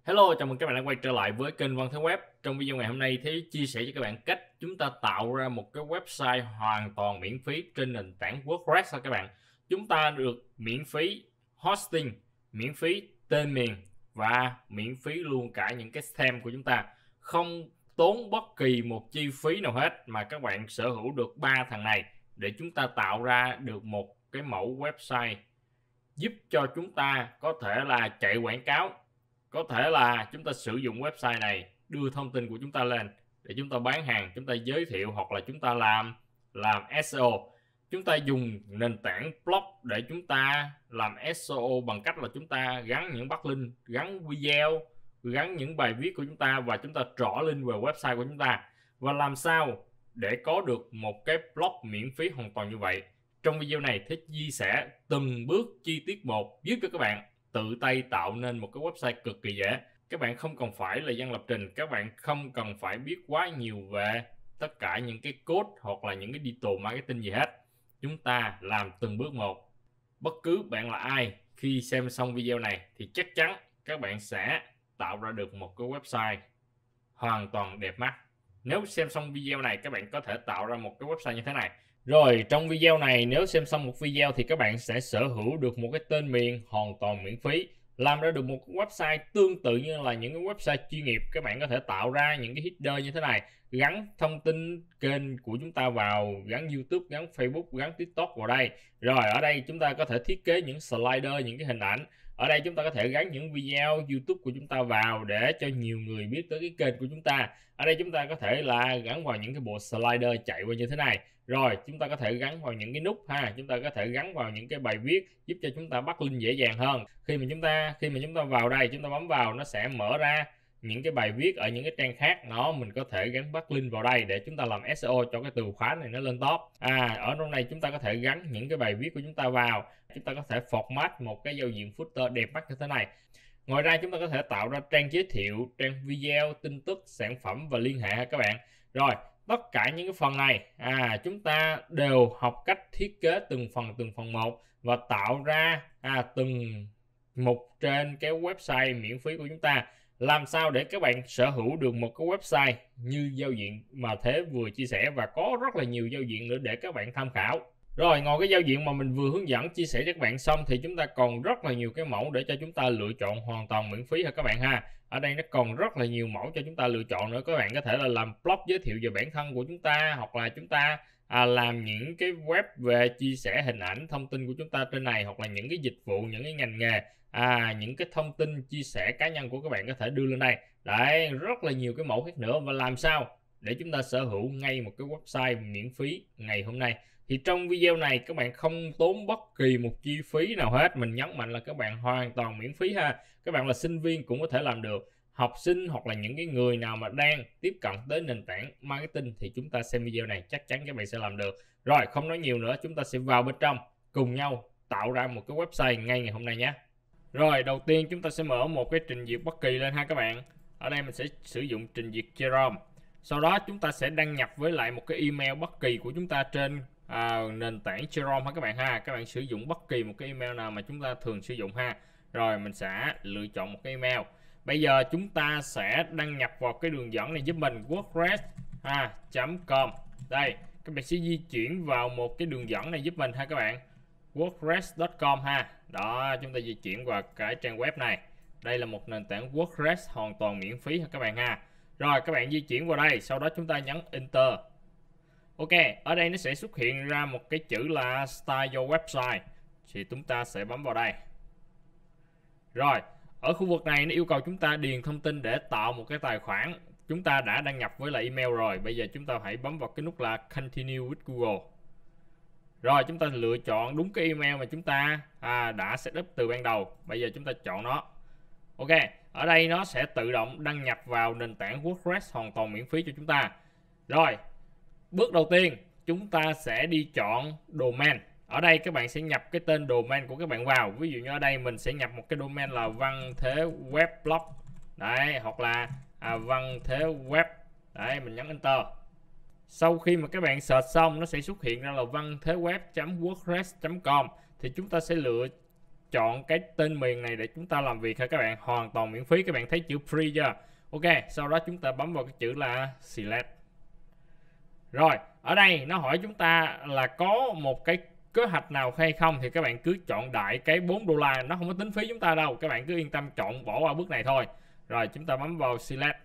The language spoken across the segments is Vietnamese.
Hello, chào mừng các bạn đã quay trở lại với kênh Văn Thế Web. Trong video ngày hôm nay Thế chia sẻ cho các bạn cách chúng ta tạo ra một cái website hoàn toàn miễn phí trên nền tảng WordPress ha các bạn. Chúng ta được miễn phí hosting, miễn phí tên miền và miễn phí luôn cả những cái theme của chúng ta. Không tốn bất kỳ một chi phí nào hết mà các bạn sở hữu được ba thằng này để chúng ta tạo ra được một cái mẫu website giúp cho chúng ta có thể là chạy quảng cáo, có thể là chúng ta sử dụng website này đưa thông tin của chúng ta lên để chúng ta bán hàng, chúng ta giới thiệu hoặc là chúng ta làm SEO. Chúng ta dùng nền tảng blog để chúng ta làm SEO bằng cách là chúng ta gắn những backlink, gắn video, gắn những bài viết của chúng ta và chúng ta trỏ link về website của chúng ta. Và làm sao để có được một cái blog miễn phí hoàn toàn như vậy? Trong video này Thế chia sẻ từng bước chi tiết một giúp cho các bạn tự tay tạo nên một cái website cực kỳ dễ. Các bạn không cần phải là dân lập trình, các bạn không cần phải biết quá nhiều về tất cả những cái code hoặc là những cái digital marketing gì hết. Chúng ta làm từng bước một. Bất cứ bạn là ai, khi xem xong video này thì chắc chắn các bạn sẽ tạo ra được một cái website hoàn toàn đẹp mắt. Nếu xem xong video này các bạn có thể tạo ra một cái website như thế này. Rồi, trong video này nếu xem xong một video thì các bạn sẽ sở hữu được một cái tên miền hoàn toàn miễn phí, làm ra được một cái website tương tự như là những cái website chuyên nghiệp. Các bạn có thể tạo ra những cái header như thế này, gắn thông tin kênh của chúng ta vào, gắn YouTube, gắn Facebook, gắn TikTok vào đây. Rồi ở đây chúng ta có thể thiết kế những slider, những cái hình ảnh. Ở đây chúng ta có thể gắn những video YouTube của chúng ta vào để cho nhiều người biết tới cái kênh của chúng ta. Ở đây chúng ta có thể là gắn vào những cái bộ slider chạy qua như thế này. Rồi chúng ta có thể gắn vào những cái nút ha, chúng ta có thể gắn vào những cái bài viết giúp cho chúng ta bắt link dễ dàng hơn. Khi mà chúng ta vào đây, chúng ta bấm vào nó sẽ mở ra những cái bài viết ở những cái trang khác, mình có thể gắn bắt link vào đây để chúng ta làm SEO cho cái từ khóa này nó lên top. Ở trong này chúng ta có thể gắn những cái bài viết của chúng ta vào, chúng ta có thể format một cái giao diện footer đẹp mắt như thế này. Ngoài ra chúng ta có thể tạo ra trang giới thiệu, trang video, tin tức, sản phẩm và liên hệ các bạn. Rồi tất cả những cái phần này chúng ta đều học cách thiết kế từng phần một và tạo ra từng mục trên cái website miễn phí của chúng ta. Làm sao để các bạn sở hữu được một cái website như giao diện mà Thế vừa chia sẻ, và có rất là nhiều giao diện nữa để các bạn tham khảo. Rồi ngoài cái giao diện mà mình vừa hướng dẫn chia sẻ cho các bạn xong thì chúng ta còn rất là nhiều cái mẫu để cho chúng ta lựa chọn hoàn toàn miễn phí ha các bạn ha. Ở đây nó còn rất là nhiều mẫu cho chúng ta lựa chọn nữa. Các bạn có thể là làm blog giới thiệu về bản thân của chúng ta, hoặc là chúng ta làm những cái web về chia sẻ hình ảnh, thông tin của chúng ta trên này, hoặc là những cái dịch vụ, những cái ngành nghề, những cái thông tin chia sẻ cá nhân của các bạn có thể đưa lên đây. Đấy, rất là nhiều cái mẫu khác nữa. Và làm sao để chúng ta sở hữu ngay một cái website miễn phí ngày hôm nay? Thì trong video này các bạn không tốn bất kỳ một chi phí nào hết. Mình nhấn mạnh là các bạn hoàn toàn miễn phí ha. Các bạn là sinh viên cũng có thể làm được, học sinh hoặc là những cái người nào mà đang tiếp cận tới nền tảng marketing thì chúng ta xem video này chắc chắn các bạn sẽ làm được. Rồi không nói nhiều nữa, chúng ta sẽ vào bên trong cùng nhau tạo ra một cái website ngay ngày hôm nay nhé. Rồi đầu tiên chúng ta sẽ mở một cái trình duyệt bất kỳ lên ha các bạn. Ở đây mình sẽ sử dụng trình duyệt Chrome. Sau đó chúng ta sẽ đăng nhập với lại một cái email bất kỳ của chúng ta trên nền tảng Chrome ha các bạn ha. Các bạn sử dụng bất kỳ một cái email nào mà chúng ta thường sử dụng ha. Rồi mình sẽ lựa chọn một cái email. Bây giờ chúng ta sẽ đăng nhập vào cái đường dẫn này giúp mình, wordpress.com. Đây, các bạn sẽ di chuyển vào một cái đường dẫn này giúp mình ha các bạn, wordpress.com ha. Đó, chúng ta di chuyển vào cái trang web này. Đây là một nền tảng WordPress hoàn toàn miễn phí ha các bạn ha. Rồi các bạn di chuyển vào đây, sau đó chúng ta nhấn Enter. Ok, ở đây nó sẽ xuất hiện ra một cái chữ là Start Your Website. Thì chúng ta sẽ bấm vào đây. Rồi, ở khu vực này nó yêu cầu chúng ta điền thông tin để tạo một cái tài khoản. Chúng ta đã đăng nhập với lại email rồi. Bây giờ chúng ta hãy bấm vào cái nút là Continue with Google. Rồi chúng ta lựa chọn đúng cái email mà chúng ta đã setup từ ban đầu. Bây giờ chúng ta chọn nó. Ok, ở đây nó sẽ tự động đăng nhập vào nền tảng WordPress hoàn toàn miễn phí cho chúng ta. Rồi, bước đầu tiên chúng ta sẽ đi chọn domain. Ở đây các bạn sẽ nhập cái tên domain của các bạn vào. Ví dụ như ở đây mình sẽ nhập một cái domain là Văn Thế Web Blog. Đấy, hoặc là Văn Thế Web. Đấy, mình nhấn Enter. Sau khi mà các bạn search xong nó sẽ xuất hiện ra là vantheweb.wordpress.com thì chúng ta sẽ lựa chọn cái tên miền này để chúng ta làm việc ha các bạn, hoàn toàn miễn phí. Các bạn thấy chữ free chưa? Ok, sau đó chúng ta bấm vào cái chữ là select. Rồi, ở đây nó hỏi chúng ta là có một cái kế hoạch nào hay không, thì các bạn cứ chọn đại cái $4, nó không có tính phí chúng ta đâu, các bạn cứ yên tâm chọn bỏ qua bước này thôi. Rồi chúng ta bấm vào select.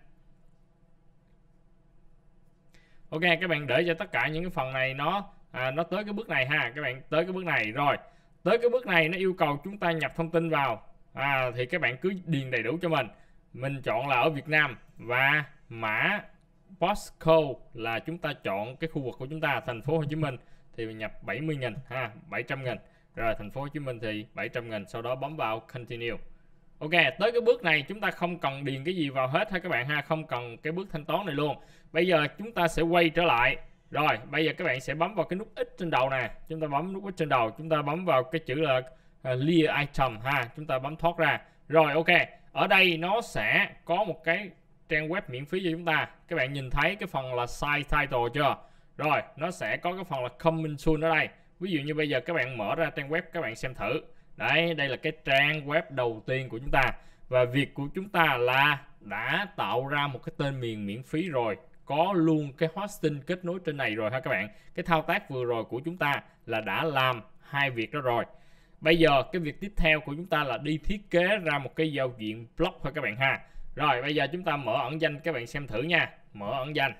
Ok, các bạn để cho tất cả những cái phần này nó tới cái bước này ha, các bạn tới cái bước này. Rồi tới cái bước này nó yêu cầu chúng ta nhập thông tin vào, thì các bạn cứ điền đầy đủ cho mình chọn là ở Việt Nam, và mã postcode là chúng ta chọn cái khu vực của chúng ta, thành phố Hồ Chí Minh thì mình nhập 70.000 ha, 700.000. Rồi thành phố Hồ Chí Minh thì 700.000, sau đó bấm vào continue. Ok, tới cái bước này chúng ta không cần điền cái gì vào hết ha các bạn ha, không cần cái bước thanh toán này luôn. Bây giờ chúng ta sẽ quay trở lại. Rồi bây giờ các bạn sẽ bấm vào cái nút X trên đầu nè, chúng ta bấm nút X trên đầu, chúng ta bấm vào cái chữ là clear item ha, chúng ta bấm thoát ra. Rồi ok, ở đây nó sẽ có một cái trang web miễn phí cho chúng ta. Các bạn nhìn thấy cái phần là site title chưa? Rồi nó sẽ có cái phần là coming soon ở đây. Ví dụ như bây giờ các bạn mở ra trang web, các bạn xem thử. Đấy, đây là cái trang web đầu tiên của chúng ta, và việc của chúng ta là đã tạo ra một cái tên miền miễn phí rồi, có luôn cái hosting kết nối trên này rồi ha các bạn. Cái thao tác vừa rồi của chúng ta là đã làm hai việc đó rồi. Bây giờ cái việc tiếp theo của chúng ta là đi thiết kế ra một cái giao diện blog thôi các bạn ha. Rồi bây giờ chúng ta mở ẩn danh, các bạn xem thử nha. Mở ẩn danh.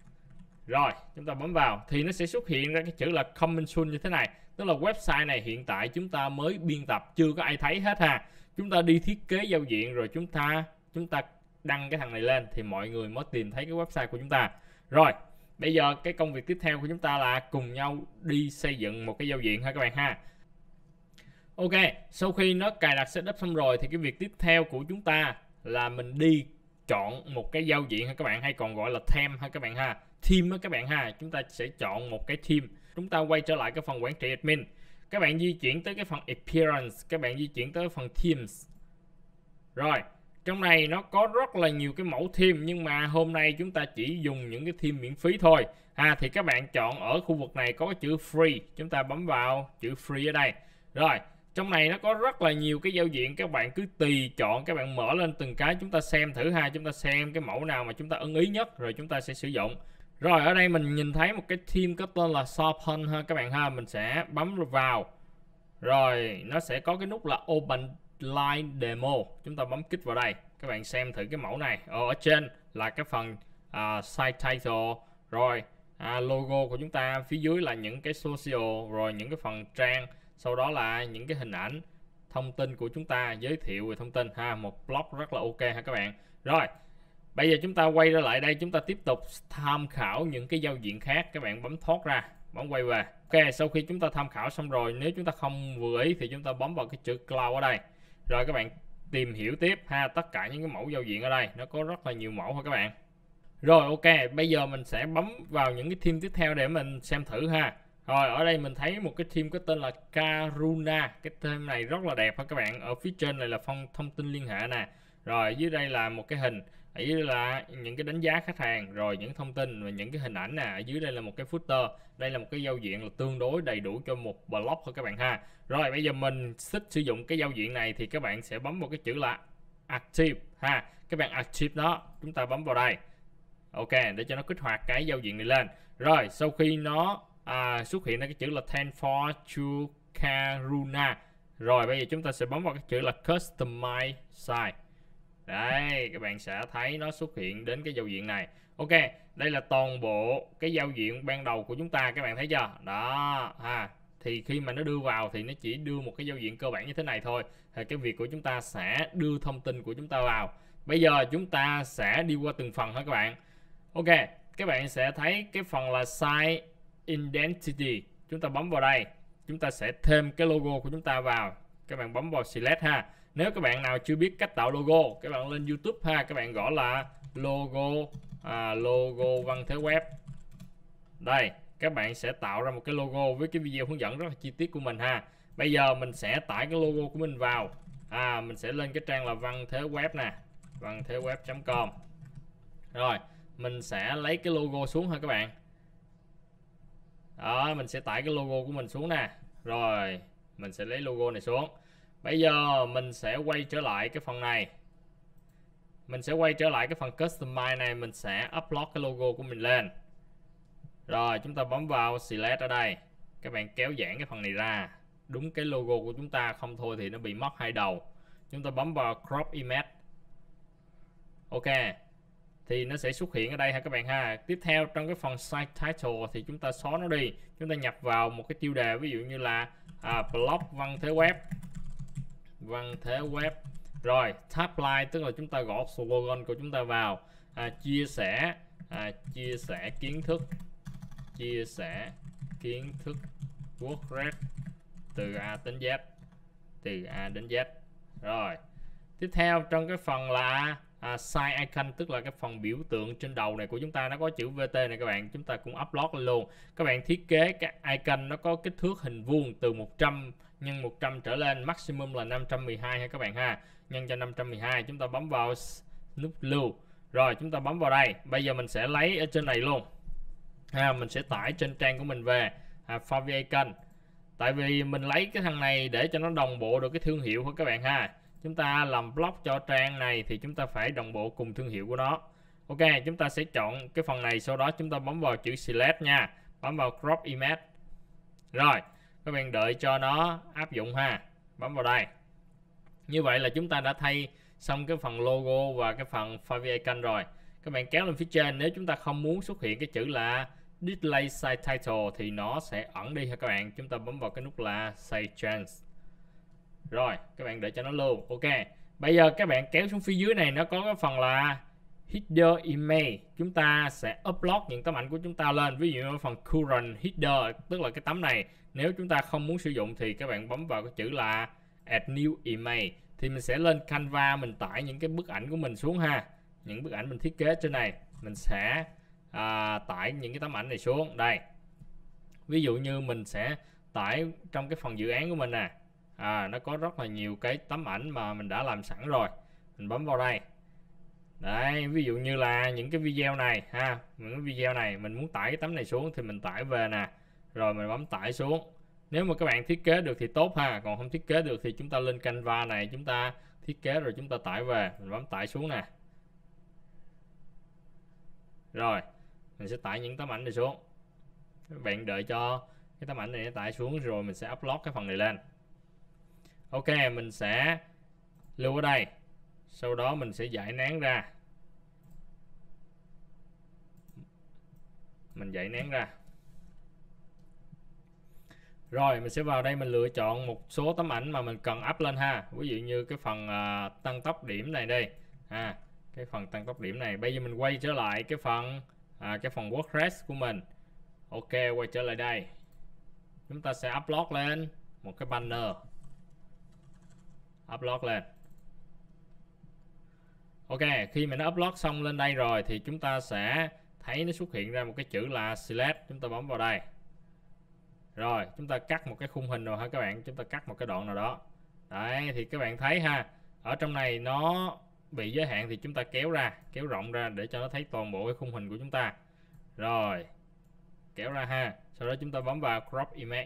Rồi chúng ta bấm vào thì nó sẽ xuất hiện ra cái chữ là coming soon như thế này. Tức là website này hiện tại chúng ta mới biên tập, chưa có ai thấy hết ha. Chúng ta đi thiết kế giao diện rồi chúng ta đăng cái thằng này lên thì mọi người mới tìm thấy cái website của chúng ta. Rồi bây giờ cái công việc tiếp theo của chúng ta là cùng nhau đi xây dựng một cái giao diện ha các bạn ha. Ok, sau khi nó cài đặt setup xong rồi thì cái việc tiếp theo của chúng ta là mình đi chọn một cái giao diện ha các bạn, hay còn gọi là theme ha các bạn ha, theme ha các bạn ha. Chúng ta sẽ chọn một cái theme. Chúng ta quay trở lại cái phần quản trị admin, các bạn di chuyển tới cái phần appearance, các bạn di chuyển tới phần themes. Rồi trong này nó có rất là nhiều cái mẫu theme, nhưng mà hôm nay chúng ta chỉ dùng những cái theme miễn phí thôi thì các bạn chọn ở khu vực này có cái chữ free, chúng ta bấm vào chữ free ở đây. Rồi trong này nó có rất là nhiều cái giao diện, các bạn cứ tùy chọn, các bạn mở lên từng cái chúng ta xem thử ha, chúng ta xem cái mẫu nào mà chúng ta ưng ý nhất rồi chúng ta sẽ sử dụng. Rồi ở đây mình nhìn thấy một cái theme có tên là Shop ha các bạn ha, mình sẽ bấm vào. Rồi nó sẽ có cái nút là Open Line Demo, chúng ta bấm kích vào đây, các bạn xem thử cái mẫu này. Ở trên là cái phần site title, rồi logo của chúng ta, phía dưới là những cái social, rồi những cái phần trang, sau đó là những cái hình ảnh, thông tin của chúng ta, giới thiệu về thông tin ha, một blog rất là ok ha các bạn. Rồi bây giờ chúng ta quay ra lại đây, chúng ta tiếp tục tham khảo những cái giao diện khác, các bạn bấm thoát ra, bấm quay về. Ok, sau khi chúng ta tham khảo xong rồi, nếu chúng ta không vừa ý thì chúng ta bấm vào cái chữ cloud ở đây. Rồi các bạn tìm hiểu tiếp ha, tất cả những cái mẫu giao diện ở đây nó có rất là nhiều mẫu ha các bạn. Rồi ok, bây giờ mình sẽ bấm vào những cái theme tiếp theo để mình xem thử ha. Rồi ở đây mình thấy một cái theme có tên là Karuna, cái theme này rất là đẹp ha các bạn. Ở phía trên này là thông tin liên hệ nè, rồi dưới đây là một cái hình, ở dưới là những cái đánh giá khách hàng, rồi những thông tin và những cái hình ảnh nè, ở dưới đây là một cái footer. Đây là một cái giao diện là tương đối đầy đủ cho một blog thôi các bạn ha. Rồi bây giờ mình thích sử dụng cái giao diện này thì các bạn sẽ bấm vào cái chữ là active ha, các bạn active nó, chúng ta bấm vào đây. Ok, để cho nó kích hoạt cái giao diện này lên. Rồi sau khi nó xuất hiện ra cái chữ là thank for to Karuna, rồi bây giờ chúng ta sẽ bấm vào cái chữ là customize site. Đây các bạn sẽ thấy nó xuất hiện đến cái giao diện này. Ok, đây là toàn bộ cái giao diện ban đầu của chúng ta, các bạn thấy chưa đó ha. Thì khi mà nó đưa vào thì nó chỉ đưa một cái giao diện cơ bản như thế này thôi. Thì cái việc của chúng ta sẽ đưa thông tin của chúng ta vào. Bây giờ chúng ta sẽ đi qua từng phần ha các bạn. Ok, các bạn sẽ thấy cái phần là site identity, chúng ta bấm vào đây, chúng ta sẽ thêm cái logo của chúng ta vào, các bạn bấm vào select ha. Nếu các bạn nào chưa biết cách tạo logo, các bạn lên YouTube ha, các bạn gõ là logo Văn Thế Web. Đây, các bạn sẽ tạo ra một cái logo với cái video hướng dẫn rất là chi tiết của mình ha. Bây giờ mình sẽ tải cái logo của mình vào, mình sẽ lên cái trang là Văn Thế Web nè, vantheweb.com. Rồi mình sẽ lấy cái logo xuống ha các bạn. Đó, mình sẽ tải cái logo của mình xuống nè. Rồi mình sẽ lấy logo này xuống. Bây giờ mình sẽ quay trở lại cái phần này. Mình sẽ quay trở lại cái phần Customize này. Mình sẽ upload cái logo của mình lên. Rồi chúng ta bấm vào Select ở đây. Các bạn kéo giãn cái phần này ra. Đúng cái logo của chúng ta, không thôi thì nó bị mất hai đầu. Chúng ta bấm vào Crop Image. Ok. Thì nó sẽ xuất hiện ở đây ha các bạn ha. Tiếp theo trong cái phần Site Title thì chúng ta xóa nó đi. Chúng ta nhập vào một cái tiêu đề, ví dụ như là blog văn thế web. Văn thế web. Rồi tagline tức là chúng ta gõ slogan của chúng ta vào. Chia sẻ kiến thức. Chia sẻ kiến thức WordPress từ A đến Z. Từ A đến Z. Rồi. Tiếp theo trong cái phần là site icon, tức là cái phần biểu tượng trên đầu này của chúng ta, nó có chữ VT này các bạn, chúng ta cũng upload lên luôn. Các bạn thiết kế cái icon nó có kích thước hình vuông từ 100 x 100 trở lên, maximum là 512 ha các bạn ha. Nhân cho 512, chúng ta bấm vào nút lưu. Rồi chúng ta bấm vào đây. Bây giờ mình sẽ lấy ở trên này luôn. Mình sẽ tải trên trang của mình về favicon. Tại vì mình lấy cái thằng này để cho nó đồng bộ được cái thương hiệu của các bạn ha. Chúng ta làm blog cho trang này thì chúng ta phải đồng bộ cùng thương hiệu của nó. Ok, chúng ta sẽ chọn cái phần này, sau đó chúng ta bấm vào chữ Select nha. Bấm vào Crop Image. Rồi, các bạn đợi cho nó áp dụng ha. Bấm vào đây. Như vậy là chúng ta đã thay xong cái phần logo và cái phần favicon rồi. Các bạn kéo lên phía trên, nếu chúng ta không muốn xuất hiện cái chữ là Display Site Title thì nó sẽ ẩn đi ha các bạn. Chúng ta bấm vào cái nút là Save Change. Rồi, các bạn đợi cho nó lưu. Ok. Bây giờ các bạn kéo xuống phía dưới này, nó có cái phần là Header Image. Chúng ta sẽ upload những tấm ảnh của chúng ta lên. Ví dụ như phần Current Header, tức là cái tấm này. Nếu chúng ta không muốn sử dụng thì các bạn bấm vào cái chữ là Add New Image. Thì mình sẽ lên Canva, mình tải những cái bức ảnh của mình xuống ha. Những bức ảnh mình thiết kế trên này. Mình sẽ tải những cái tấm ảnh này xuống. Đây. Ví dụ như mình sẽ tải trong cái phần dự án của mình nè. Nó có rất là nhiều cái tấm ảnh mà mình đã làm sẵn rồi. Mình bấm vào đây. Đấy, ví dụ như là những cái video này ha, những cái video này mình muốn tải cái tấm này xuống thì mình tải về nè. Rồi mình bấm tải xuống. Nếu mà các bạn thiết kế được thì tốt ha, còn không thiết kế được thì chúng ta lên Canva này, chúng ta thiết kế rồi chúng ta tải về, mình bấm tải xuống nè. Rồi, mình sẽ tải những tấm ảnh này xuống. Các bạn đợi cho cái tấm ảnh này tải xuống rồi mình sẽ upload cái phần này lên. Ok, mình sẽ lưu ở đây. Sau đó mình sẽ giải nén ra. Mình giải nén ra. Rồi mình sẽ vào đây, mình lựa chọn một số tấm ảnh mà mình cần up lên ha. Ví dụ như cái phần tăng tốc điểm này đây. Cái phần tăng tốc điểm này. Bây giờ mình quay trở lại cái phần WordPress của mình. Ok, quay trở lại đây. Chúng ta sẽ upload lên một cái banner. Upload lên. Ok, khi mà nó upload xong lên đây rồi thì chúng ta sẽ thấy nó xuất hiện ra một cái chữ là Select. Chúng ta bấm vào đây. Rồi, chúng ta cắt một cái khung hình rồi ha các bạn. Chúng ta cắt một cái đoạn nào đó. Đấy, thì các bạn thấy ha. Ở trong này nó bị giới hạn thì chúng ta kéo ra, kéo rộng ra để cho nó thấy toàn bộ cái khung hình của chúng ta. Rồi, kéo ra ha. Sau đó chúng ta bấm vào Crop Image.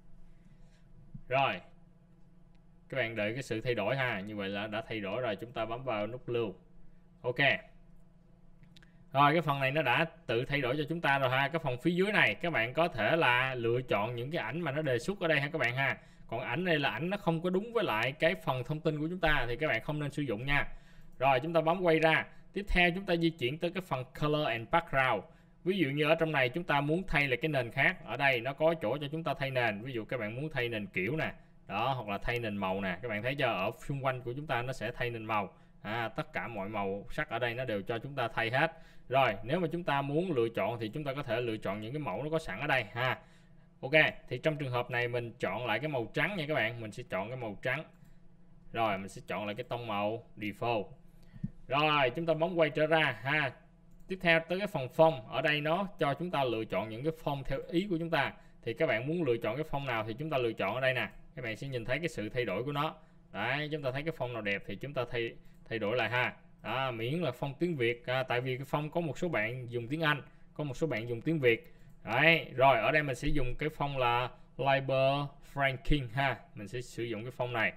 Rồi, các bạn đợi cái sự thay đổi ha. Như vậy là đã thay đổi rồi. Chúng ta bấm vào nút lưu. Ok. Rồi cái phần này nó đã tự thay đổi cho chúng ta rồi ha. Cái phần phía dưới này các bạn có thể là lựa chọn những cái ảnh mà nó đề xuất ở đây ha các bạn ha. Còn ảnh này là ảnh nó không có đúng với lại cái phần thông tin của chúng ta thì các bạn không nên sử dụng nha. Rồi chúng ta bấm quay ra. Tiếp theo chúng ta di chuyển tới cái phần Color and Background. Ví dụ như ở trong này chúng ta muốn thay lại cái nền khác. Ở đây nó có chỗ cho chúng ta thay nền. Ví dụ các bạn muốn thay nền kiểu nè. Đó, hoặc là thay nền màu nè. Các bạn thấy chưa, ở xung quanh của chúng ta nó sẽ thay nền màu. Tất cả mọi màu sắc ở đây nó đều cho chúng ta thay hết. Rồi nếu mà chúng ta muốn lựa chọn thì chúng ta có thể lựa chọn những cái mẫu nó có sẵn ở đây ha. Ok, thì trong trường hợp này mình chọn lại cái màu trắng nha các bạn. Mình sẽ chọn cái màu trắng. Rồi mình sẽ chọn lại cái tông màu default. Rồi chúng ta bấm quay trở ra ha. Tiếp theo tới cái phần font. Ở đây nó cho chúng ta lựa chọn những cái font theo ý của chúng ta. Thì các bạn muốn lựa chọn cái font nào thì chúng ta lựa chọn ở đây nè. Các bạn sẽ nhìn thấy cái sự thay đổi của nó. Đấy, chúng ta thấy cái font nào đẹp thì chúng ta thay đổi lại ha. Miễn là font tiếng Việt. Tại vì cái font có một số bạn dùng tiếng Anh, có một số bạn dùng tiếng Việt. Đấy, rồi ở đây mình sẽ dùng cái font là Liber Franking ha. Mình sẽ sử dụng cái font này.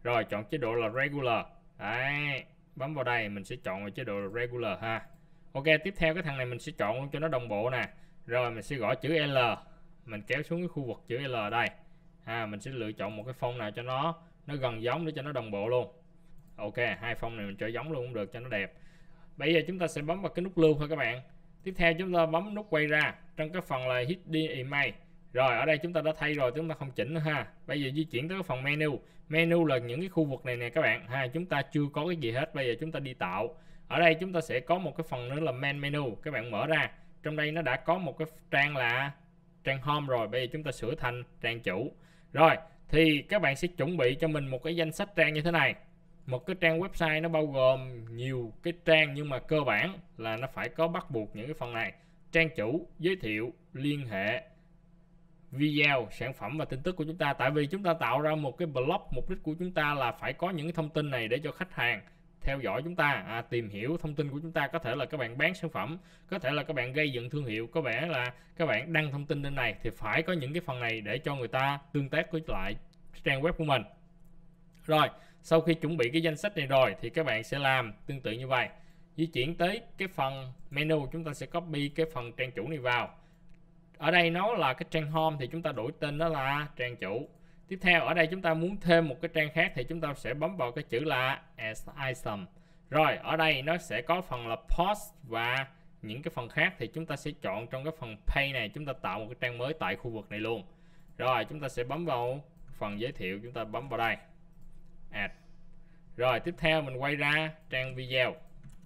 Rồi chọn chế độ là regular. Đấy, bấm vào đây mình sẽ chọn vào chế độ là regular ha. Ok, tiếp theo cái thằng này mình sẽ chọn luôn cho nó đồng bộ nè. Rồi mình sẽ gõ chữ L, mình kéo xuống cái khu vực chữ L ở đây. Mình sẽ lựa chọn một cái font nào cho nó gần giống để cho nó đồng bộ luôn. Ok, hai font này mình cho giống luôn cũng được cho nó đẹp. Bây giờ chúng ta sẽ bấm vào cái nút lưu thôi các bạn. Tiếp theo chúng ta bấm nút quay ra trong cái phần là Hidden Image. Rồi ở đây chúng ta đã thay rồi, chúng ta không chỉnh nữa ha. Bây giờ di chuyển tới cái phần menu. Menu là những cái khu vực này nè các bạn ha, chúng ta chưa có cái gì hết. Bây giờ chúng ta đi tạo. Ở đây chúng ta sẽ có một cái phần nữa là main menu. Các bạn mở ra, trong đây nó đã có một cái trang là trang home rồi. Bây giờ chúng ta sửa thành trang chủ. Rồi thì các bạn sẽ chuẩn bị cho mình một cái danh sách trang như thế này. Một cái trang website nó bao gồm nhiều cái trang, nhưng mà cơ bản là nó phải có bắt buộc những cái phần này: trang chủ, giới thiệu, liên hệ, video, sản phẩm và tin tức của chúng ta. Tại vì chúng ta tạo ra một cái blog, mục đích của chúng ta là phải có những cái thông tin này để cho khách hàng theo dõi chúng ta, tìm hiểu thông tin của chúng ta. Có thể là các bạn bán sản phẩm, có thể là các bạn gây dựng thương hiệu, có vẻ là các bạn đăng thông tin lên này, thì phải có những cái phần này để cho người ta tương tác với lại trang web của mình. Rồi sau khi chuẩn bị cái danh sách này rồi thì các bạn sẽ làm tương tự như vậy. Di chuyển tới cái phần menu, chúng ta sẽ copy cái phần trang chủ này vào. Ở đây nó là cái trang home thì chúng ta đổi tên đó là trang chủ. Tiếp theo ở đây chúng ta muốn thêm một cái trang khác thì chúng ta sẽ bấm vào cái chữ là add item. Rồi ở đây nó sẽ có phần là post và những cái phần khác, thì chúng ta sẽ chọn trong cái phần page này, chúng ta tạo một cái trang mới tại khu vực này luôn. Rồi chúng ta sẽ bấm vào phần giới thiệu, chúng ta bấm vào đây add. Rồi tiếp theo mình quay ra trang video.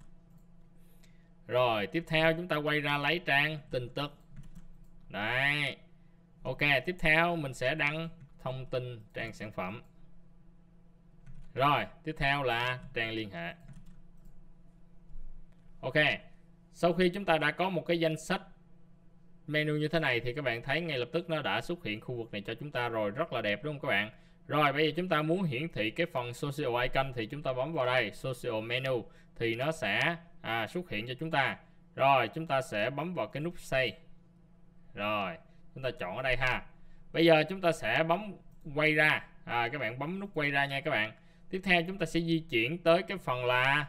Rồi tiếp theo chúng ta quay ra lấy trang tin tức. Đấy. Ok, tiếp theo mình sẽ đăng thông tin trang sản phẩm. Rồi tiếp theo là trang liên hệ. Ok, sau khi chúng ta đã có một cái danh sách menu như thế này thì các bạn thấy ngay lập tức nó đã xuất hiện khu vực này cho chúng ta rồi, rất là đẹp đúng không các bạn? Rồi bây giờ chúng ta muốn hiển thị cái phần social icon thì chúng ta bấm vào đây social menu thì nó sẽ xuất hiện cho chúng ta. Rồi chúng ta sẽ bấm vào cái nút save. Rồi chúng ta chọn ở đây ha. Bây giờ chúng ta sẽ bấm quay ra, các bạn bấm nút quay ra nha các bạn. Tiếp theo chúng ta sẽ di chuyển tới cái phần là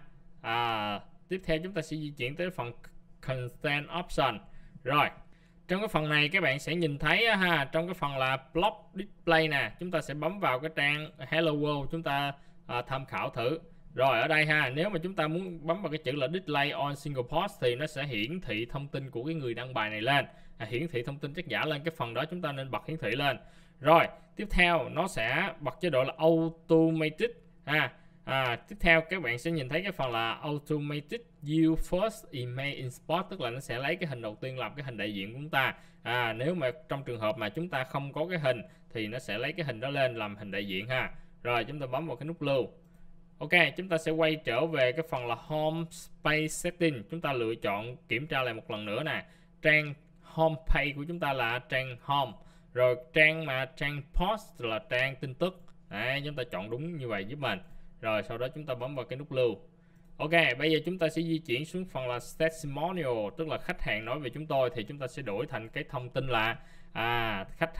phần content option. Rồi trong cái phần này các bạn sẽ nhìn thấy trong cái phần là blog display nè, chúng ta sẽ bấm vào cái trang hello world, chúng ta tham khảo thử. Rồi ở đây nếu mà chúng ta muốn bấm vào cái chữ là display on single post thì nó sẽ hiển thị thông tin của cái người đăng bài này lên, hiển thị thông tin tác giả lên. Cái phần đó chúng ta nên bật hiển thị lên. Rồi tiếp theo nó sẽ bật chế độ là automated. Tiếp theo các bạn sẽ nhìn thấy cái phần là automated view first image import, tức là nó sẽ lấy cái hình đầu tiên làm cái hình đại diện của chúng ta. Nếu mà trong trường hợp mà chúng ta không có cái hình thì nó sẽ lấy cái hình đó lên làm hình đại diện ha. Rồi chúng ta bấm vào cái nút lưu. Ok, chúng ta sẽ quay trở về cái phần là home page setting. Chúng ta lựa chọn kiểm tra lại một lần nữa nè. Trang home page của chúng ta là trang home. Rồi trang post là trang tin tức. Đấy, chúng ta chọn đúng như vậy giúp mình. Rồi sau đó chúng ta bấm vào cái nút lưu. Ok, bây giờ chúng ta sẽ di chuyển xuống phần là testimonial, tức là khách hàng nói về chúng tôi, thì chúng ta sẽ đổi thành cái thông tin là khách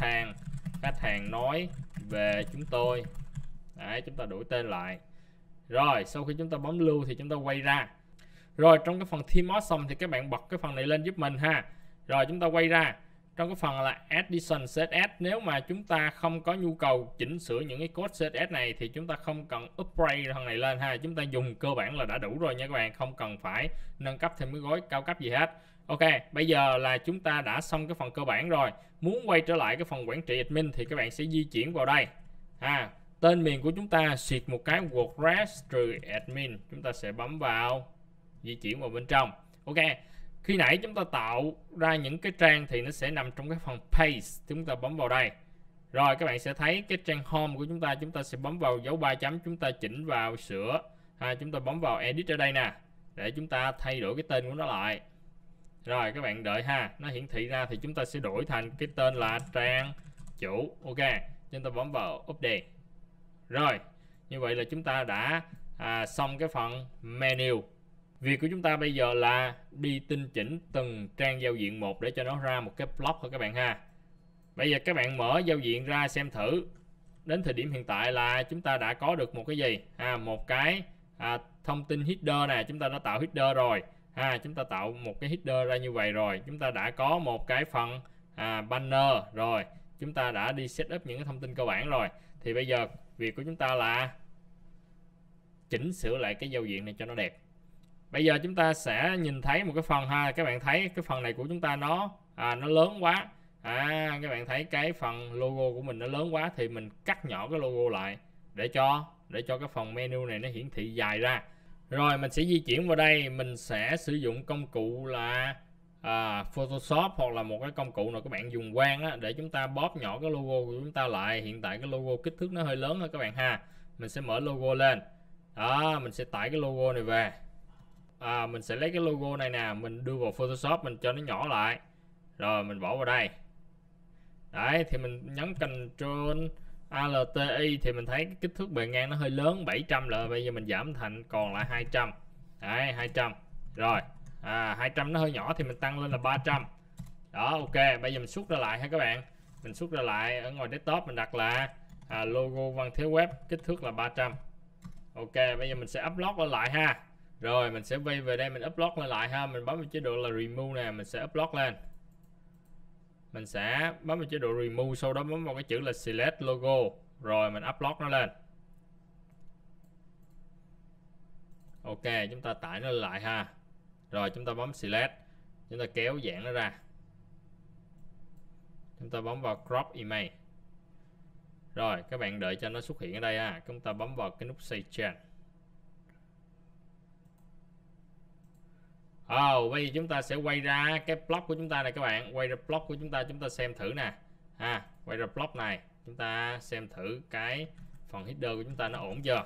hàng nói về chúng tôi. Đấy, chúng ta đổi tên lại. Rồi sau khi chúng ta bấm lưu thì chúng ta quay ra. Rồi trong cái phần theme awesome thì các bạn bật cái phần này lên giúp mình ha. Rồi chúng ta quay ra trong cái phần là addition CSS. Nếu mà chúng ta không có nhu cầu chỉnh sửa những cái code CSS này thì chúng ta không cần upgrade thằng này lên ha. Chúng ta dùng cơ bản là đã đủ rồi nha các bạn, không cần phải nâng cấp thêm cái gói cao cấp gì hết. Ok, bây giờ là chúng ta đã xong cái phần cơ bản rồi. Muốn quay trở lại cái phần quản trị admin thì các bạn sẽ di chuyển vào đây. Tên miền của chúng ta xịt một cái WordPress-admin, chúng ta sẽ bấm vào, di chuyển vào bên trong. Ok, khi nãy chúng ta tạo ra những cái trang thì nó sẽ nằm trong cái phần page, chúng ta bấm vào đây. Rồi các bạn sẽ thấy cái trang home của chúng ta sẽ bấm vào dấu 3 chấm, chúng ta chỉnh vào sửa. Chúng ta bấm vào edit ở đây nè, để chúng ta thay đổi cái tên của nó lại. Rồi các bạn đợi nó hiển thị ra thì chúng ta sẽ đổi thành cái tên là trang chủ. Ok, chúng ta bấm vào update. Rồi như vậy là chúng ta đã xong cái phần menu. Việc của chúng ta bây giờ là đi tinh chỉnh từng trang giao diện một để cho nó ra một cái blog thôi các bạn ha. Bây giờ các bạn mở giao diện ra xem thử. đến thời điểm hiện tại là chúng ta đã có được một cái gì? Một cái thông tin header nè, chúng ta đã tạo header rồi. Chúng ta tạo một cái header ra như vậy rồi. Chúng ta đã có một cái phần banner rồi. Chúng ta đã đi setup những cái thông tin cơ bản rồi. Thì bây giờ việc của chúng ta là chỉnh sửa lại cái giao diện này cho nó đẹp. Bây giờ chúng ta sẽ nhìn thấy một cái phần các bạn thấy cái phần này của chúng ta nó lớn quá. Các bạn thấy cái phần logo của mình nó lớn quá thì mình cắt nhỏ cái logo lại để cho cái phần menu này nó hiển thị dài ra. Rồi mình sẽ di chuyển vào đây, mình sẽ sử dụng công cụ là Photoshop hoặc là một cái công cụ nào các bạn dùng quen để chúng ta bóp nhỏ cái logo của chúng ta lại. Hiện tại cái logo kích thước nó hơi lớn các bạn ha. Mình sẽ mở logo lên. Đó, mình sẽ tải cái logo này về. Mình sẽ lấy cái logo này nè, mình đưa vào Photoshop, mình cho nó nhỏ lại. Rồi mình bỏ vào đây. Đấy, thì mình nhấn Ctrl Alt I thì mình thấy cái kích thước bề ngang nó hơi lớn, 700 là bây giờ mình giảm thành còn là 200. Đấy, 200. Rồi, 200 nó hơi nhỏ thì mình tăng lên là 300. Đó, ok, bây giờ mình xuất ra lại ha các bạn. Mình xuất ra lại ở ngoài desktop mình đặt là logo Văn Thế Web kích thước là 300. Ok, bây giờ mình sẽ upload lên lại ha. Rồi mình sẽ quay về đây mình upload lên lại ha. Mình bấm vào chế độ là remove nè, mình sẽ upload lên. Mình sẽ bấm vào chế độ remove, sau đó bấm vào cái chữ là select logo. Rồi mình upload nó lên. Ok, chúng ta tải nó lại ha. Rồi chúng ta bấm select, chúng ta kéo dạng nó ra. Chúng ta bấm vào crop image. Rồi các bạn đợi cho nó xuất hiện ở đây ha. Chúng ta bấm vào cái nút save change. Bây giờ chúng ta sẽ quay ra cái block của chúng ta này các bạn. Quay ra block của chúng ta xem thử nè. Quay ra block này, chúng ta xem thử cái phần header của chúng ta nó ổn chưa.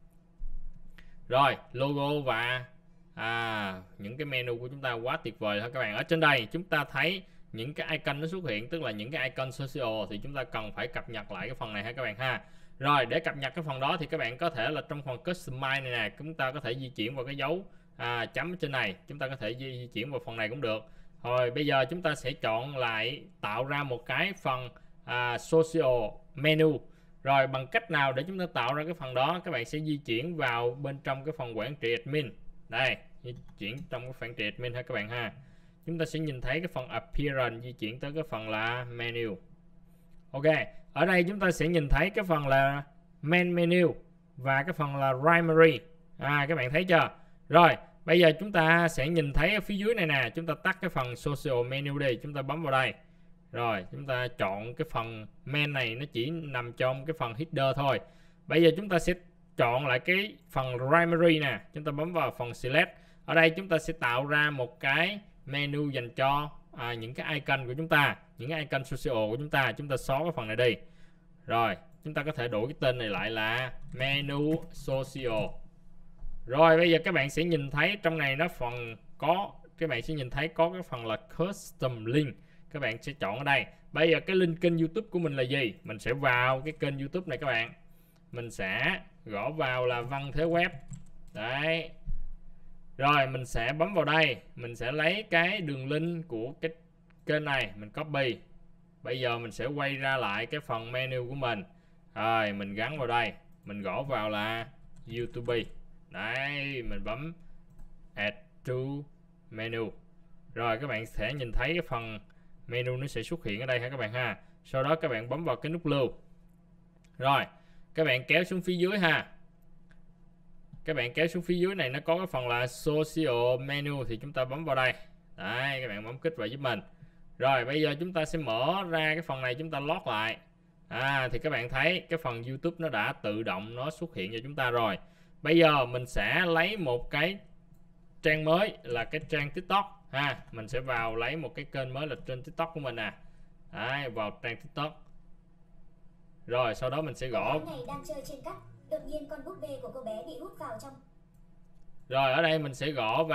Rồi, logo và những cái menu của chúng ta quá tuyệt vời thôi các bạn. Ở trên đây chúng ta thấy những cái icon nó xuất hiện, tức là những cái icon social, thì chúng ta cần phải cập nhật lại cái phần này ha các bạn ha. Rồi, để cập nhật cái phần đó thì các bạn có thể là trong phần customize này nè, chúng ta có thể di chuyển vào cái dấu chấm ở trên này, chúng ta có thể di chuyển vào phần này cũng được. Rồi bây giờ chúng ta sẽ chọn lại tạo ra một cái phần social menu. Rồi bằng cách nào để chúng ta tạo ra cái phần đó? Các bạn sẽ di chuyển vào bên trong cái phần quản trị admin. Đây, di chuyển trong cái quản trị admin ha các bạn ha. Chúng ta sẽ nhìn thấy cái phần appearance, di chuyển tới cái phần là menu. Ok, ở đây chúng ta sẽ nhìn thấy cái phần là main menu và cái phần là primary. Các bạn thấy chưa? Rồi, bây giờ chúng ta sẽ nhìn thấy ở phía dưới này nè, chúng ta tắt cái phần social menu đi, chúng ta bấm vào đây. Rồi, chúng ta chọn cái phần main này, nó chỉ nằm trong cái phần header thôi. Bây giờ chúng ta sẽ chọn lại cái phần primary nè, chúng ta bấm vào phần select. Ở đây chúng ta sẽ tạo ra một cái menu dành cho những cái icon của chúng ta, những cái icon social của chúng ta xóa cái phần này đi. Rồi, chúng ta có thể đổi cái tên này lại là menu social. Rồi bây giờ các bạn sẽ nhìn thấy trong này nó các bạn sẽ nhìn thấy có cái phần là custom link. Các bạn sẽ chọn ở đây. Bây giờ cái link kênh YouTube của mình là gì? Mình sẽ vào cái kênh YouTube này các bạn. Mình sẽ gõ vào là Văn Thế Web. Đấy. Rồi mình sẽ bấm vào đây, mình sẽ lấy cái đường link của cái kênh này, mình copy. Bây giờ mình sẽ quay ra lại cái phần menu của mình. Rồi mình gắn vào đây, mình gõ vào là YouTube. Đấy, mình bấm Add to Menu. Rồi các bạn sẽ nhìn thấy cái phần menu nó sẽ xuất hiện ở đây ha các bạn ha. Sau đó các bạn bấm vào cái nút lưu. Rồi, các bạn kéo xuống phía dưới ha. Các bạn kéo xuống phía dưới này nó có cái phần là Social Menu thì chúng ta bấm vào đây. Đấy, các bạn bấm kích vào giúp mình. Rồi, bây giờ chúng ta sẽ mở ra cái phần này, chúng ta lock lại. Thì các bạn thấy cái phần YouTube nó đã tự động nó xuất hiện cho chúng ta rồi. Bây giờ mình sẽ lấy một cái trang mới là cái trang TikTok ha. Mình sẽ vào lấy một cái kênh mới là trên TikTok của mình nè. Đấy, vào trang TikTok. Rồi, sau đó mình sẽ gõ này đang chơi trên cắt. Đột nhiên con búp bê của cô bé bị hút vào trong. Rồi ở đây mình sẽ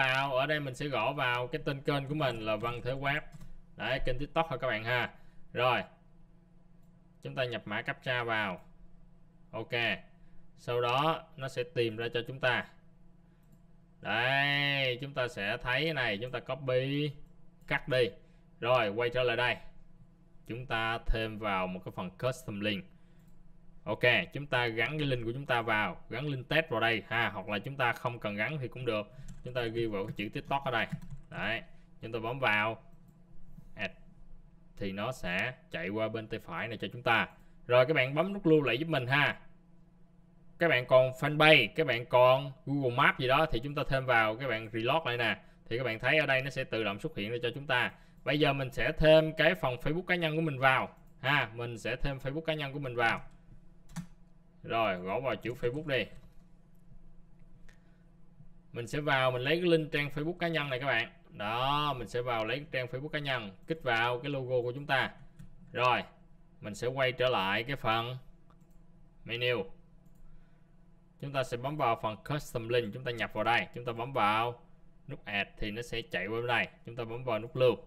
gõ vào cái tên kênh của mình là Văn Thế Web. Đấy, kênh TikTok thôi các bạn ha. Rồi. Chúng ta nhập mã captcha vào. Ok. Sau đó nó sẽ tìm ra cho chúng ta. Đây, chúng ta sẽ thấy cái này, chúng ta copy, cắt đi. Rồi, quay trở lại đây. Chúng ta thêm vào một cái phần custom link. Ok, chúng ta gắn cái link của chúng ta vào, gắn link test vào đây ha, hoặc là chúng ta không cần gắn thì cũng được. Chúng ta ghi vào cái chữ TikTok ở đây. Đấy, chúng ta bấm vào add thì nó sẽ chạy qua bên tay phải này cho chúng ta. Rồi các bạn bấm nút lưu lại giúp mình ha. Các bạn còn fanpage, các bạn còn Google Maps gì đó thì chúng ta thêm vào, các bạn reload lại nè. Thì các bạn thấy ở đây nó sẽ tự động xuất hiện ra cho chúng ta. Bây giờ mình sẽ thêm cái phần Facebook cá nhân của mình vào ha, mình sẽ thêm Facebook cá nhân của mình vào. Rồi, gõ vào chữ Facebook đi. Mình sẽ vào, mình lấy cái link trang Facebook cá nhân này các bạn. Đó, mình sẽ vào lấy trang Facebook cá nhân, kích vào cái logo của chúng ta. Rồi, mình sẽ quay trở lại cái phần menu. Chúng ta sẽ bấm vào phần Custom Link, chúng ta nhập vào đây, chúng ta bấm vào nút Add thì nó sẽ chạy qua bên đây. Chúng ta bấm vào nút lưu.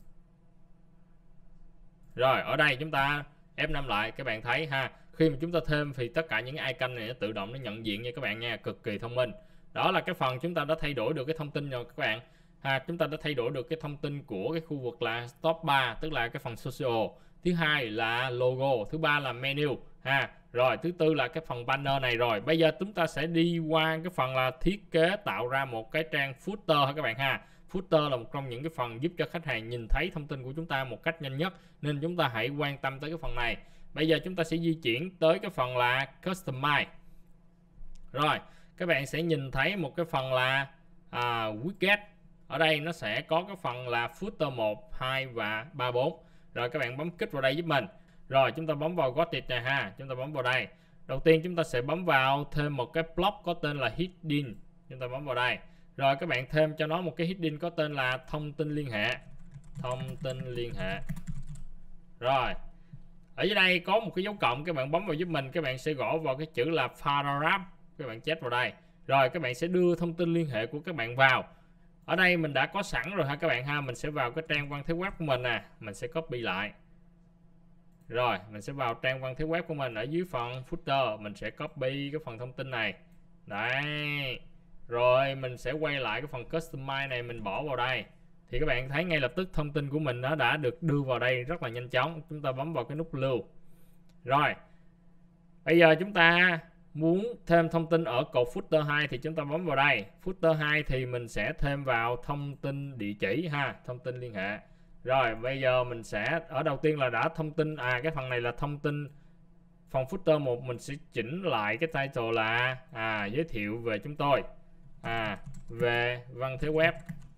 Rồi, ở đây chúng ta F5 lại, các bạn thấy ha. Khi mà chúng ta thêm thì tất cả những cái icon này nó tự động nó nhận diện nha các bạn nha, cực kỳ thông minh. Đó là cái phần chúng ta đã thay đổi được cái thông tin rồi các bạn. Chúng ta đã thay đổi được cái thông tin của cái khu vực là top 3, tức là cái phần social. Thứ hai là logo, thứ ba là menu Rồi, thứ tư là cái phần banner này rồi. Bây giờ chúng ta sẽ đi qua cái phần là thiết kế tạo ra một cái trang footer ha các bạn ha. Footer là một trong những cái phần giúp cho khách hàng nhìn thấy thông tin của chúng ta một cách nhanh nhất, nên chúng ta hãy quan tâm tới cái phần này. Bây giờ chúng ta sẽ di chuyển tới cái phần là Customize. Rồi, các bạn sẽ nhìn thấy một cái phần là Widget. Ở đây nó sẽ có cái phần là Footer 1, 2 và 3, 4. Rồi các bạn bấm kích vào đây giúp mình. Rồi chúng ta bấm vào Got It này ha. Chúng ta bấm vào đây. Đầu tiên chúng ta sẽ bấm vào thêm một cái block có tên là Heading. Chúng ta bấm vào đây. Rồi các bạn thêm cho nó một cái heading có tên là thông tin liên hệ. Thông tin liên hệ. Rồi, ở dưới đây có một cái dấu cộng, các bạn bấm vào giúp mình, các bạn sẽ gõ vào cái chữ là paragraph, các bạn chết vào đây. Rồi các bạn sẽ đưa thông tin liên hệ của các bạn vào. Ở đây mình đã có sẵn rồi ha các bạn ha, mình sẽ vào cái trang văn thế web của mình nè, mình sẽ copy lại. Rồi, mình sẽ vào trang văn thế web của mình, ở dưới phần footer mình sẽ copy cái phần thông tin này. Đấy. Rồi mình sẽ quay lại cái phần customize này, mình bỏ vào đây. Thì các bạn thấy ngay lập tức thông tin của mình nó đã được đưa vào đây rất là nhanh chóng. Chúng ta bấm vào cái nút lưu. Rồi, bây giờ chúng ta muốn thêm thông tin ở cột footer 2 thì chúng ta bấm vào đây. Footer 2 thì mình sẽ thêm vào thông tin địa chỉ ha, thông tin liên hệ. Rồi bây giờ mình sẽ, ở đầu tiên là đã thông tin, cái phần này là thông tin. Phần footer 1 mình sẽ chỉnh lại cái title là giới thiệu về chúng tôi, về văn thế web.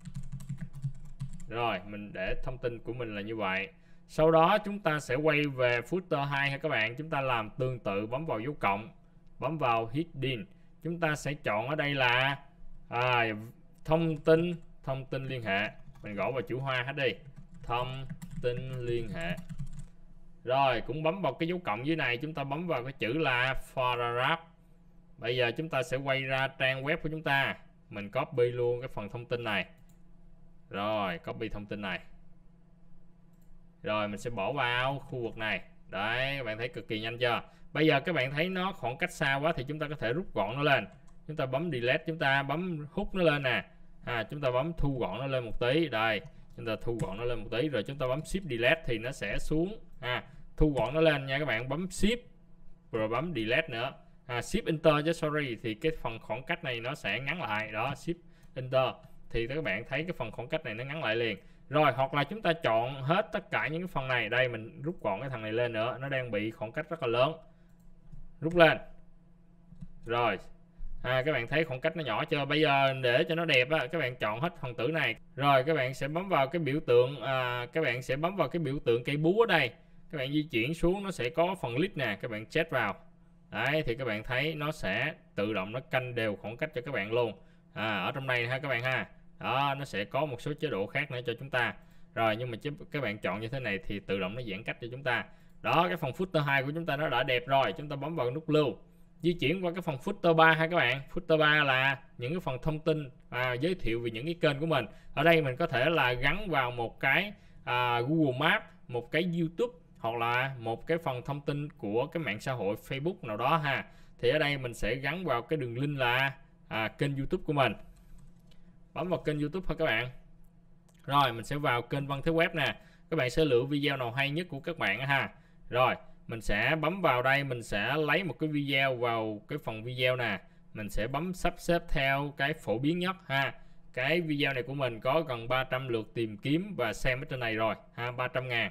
Rồi mình để thông tin của mình là như vậy. Sau đó chúng ta sẽ quay về footer 2 ha các bạn. Chúng ta làm tương tự, bấm vào dấu cộng, bấm vào heading. Chúng ta sẽ chọn ở đây là thông tin liên hệ. Mình gõ vào chữ hoa hết đi. Thông tin liên hệ. Rồi cũng bấm vào cái dấu cộng dưới này, chúng ta bấm vào cái chữ là paragraph. Bây giờ chúng ta sẽ quay ra trang web của chúng ta. Mình copy luôn cái phần thông tin này. Rồi copy thông tin này. Rồi mình sẽ bỏ vào khu vực này. Đấy, các bạn thấy cực kỳ nhanh chưa? Bây giờ các bạn thấy nó khoảng cách xa quá thì chúng ta có thể rút gọn nó lên. Chúng ta bấm delete, chúng ta bấm hút nó lên nè. Chúng ta bấm thu gọn nó lên một tí. Đây, chúng ta thu gọn nó lên một tí. Rồi chúng ta bấm shift delete thì nó sẽ xuống. Thu gọn nó lên nha các bạn. Bấm shift rồi bấm delete nữa. Shift enter chứ sorry, thì cái phần khoảng cách này nó sẽ ngắn lại. Đó, shift enter thì các bạn thấy cái phần khoảng cách này nó ngắn lại liền. Rồi hoặc là chúng ta chọn hết tất cả những cái phần này. Đây mình rút gọn cái thằng này lên nữa, nó đang bị khoảng cách rất là lớn. Rút lên. Rồi các bạn thấy khoảng cách nó nhỏ chưa? Bây giờ để cho nó đẹp á, các bạn chọn hết phần tử này. Rồi các bạn sẽ bấm vào cái biểu tượng, các bạn sẽ bấm vào cái biểu tượng cây búa ở đây. Các bạn di chuyển xuống nó sẽ có phần list nè, các bạn check vào. Đấy thì các bạn thấy nó sẽ tự động nó canh đều khoảng cách cho các bạn luôn. Ở trong đây ha các bạn ha. Đó, nó sẽ có một số chế độ khác nữa cho chúng ta. Rồi nhưng mà các bạn chọn như thế này thì tự động nó giãn cách cho chúng ta. Đó, cái phần footer 2 của chúng ta nó đã đẹp rồi. Chúng ta bấm vào nút lưu. Di chuyển qua cái phần footer 3 ha các bạn. Footer 3 là những cái phần thông tin giới thiệu về những cái kênh của mình. Ở đây mình có thể là gắn vào một cái Google Maps, một cái YouTube, hoặc là một cái phần thông tin của cái mạng xã hội Facebook nào đó ha. Thì ở đây mình sẽ gắn vào cái đường link là kênh YouTube của mình. Bấm vào kênh YouTube thôi các bạn. Rồi mình sẽ vào kênh Văn Thế Web nè. Các bạn sẽ lựa video nào hay nhất của các bạn ha. Rồi mình sẽ bấm vào đây, mình sẽ lấy một cái video vào cái phần video nè, mình sẽ bấm sắp xếp theo cái phổ biến nhất ha. Cái video này của mình có gần 300 lượt tìm kiếm và xem ở trên này rồi ha, 300.000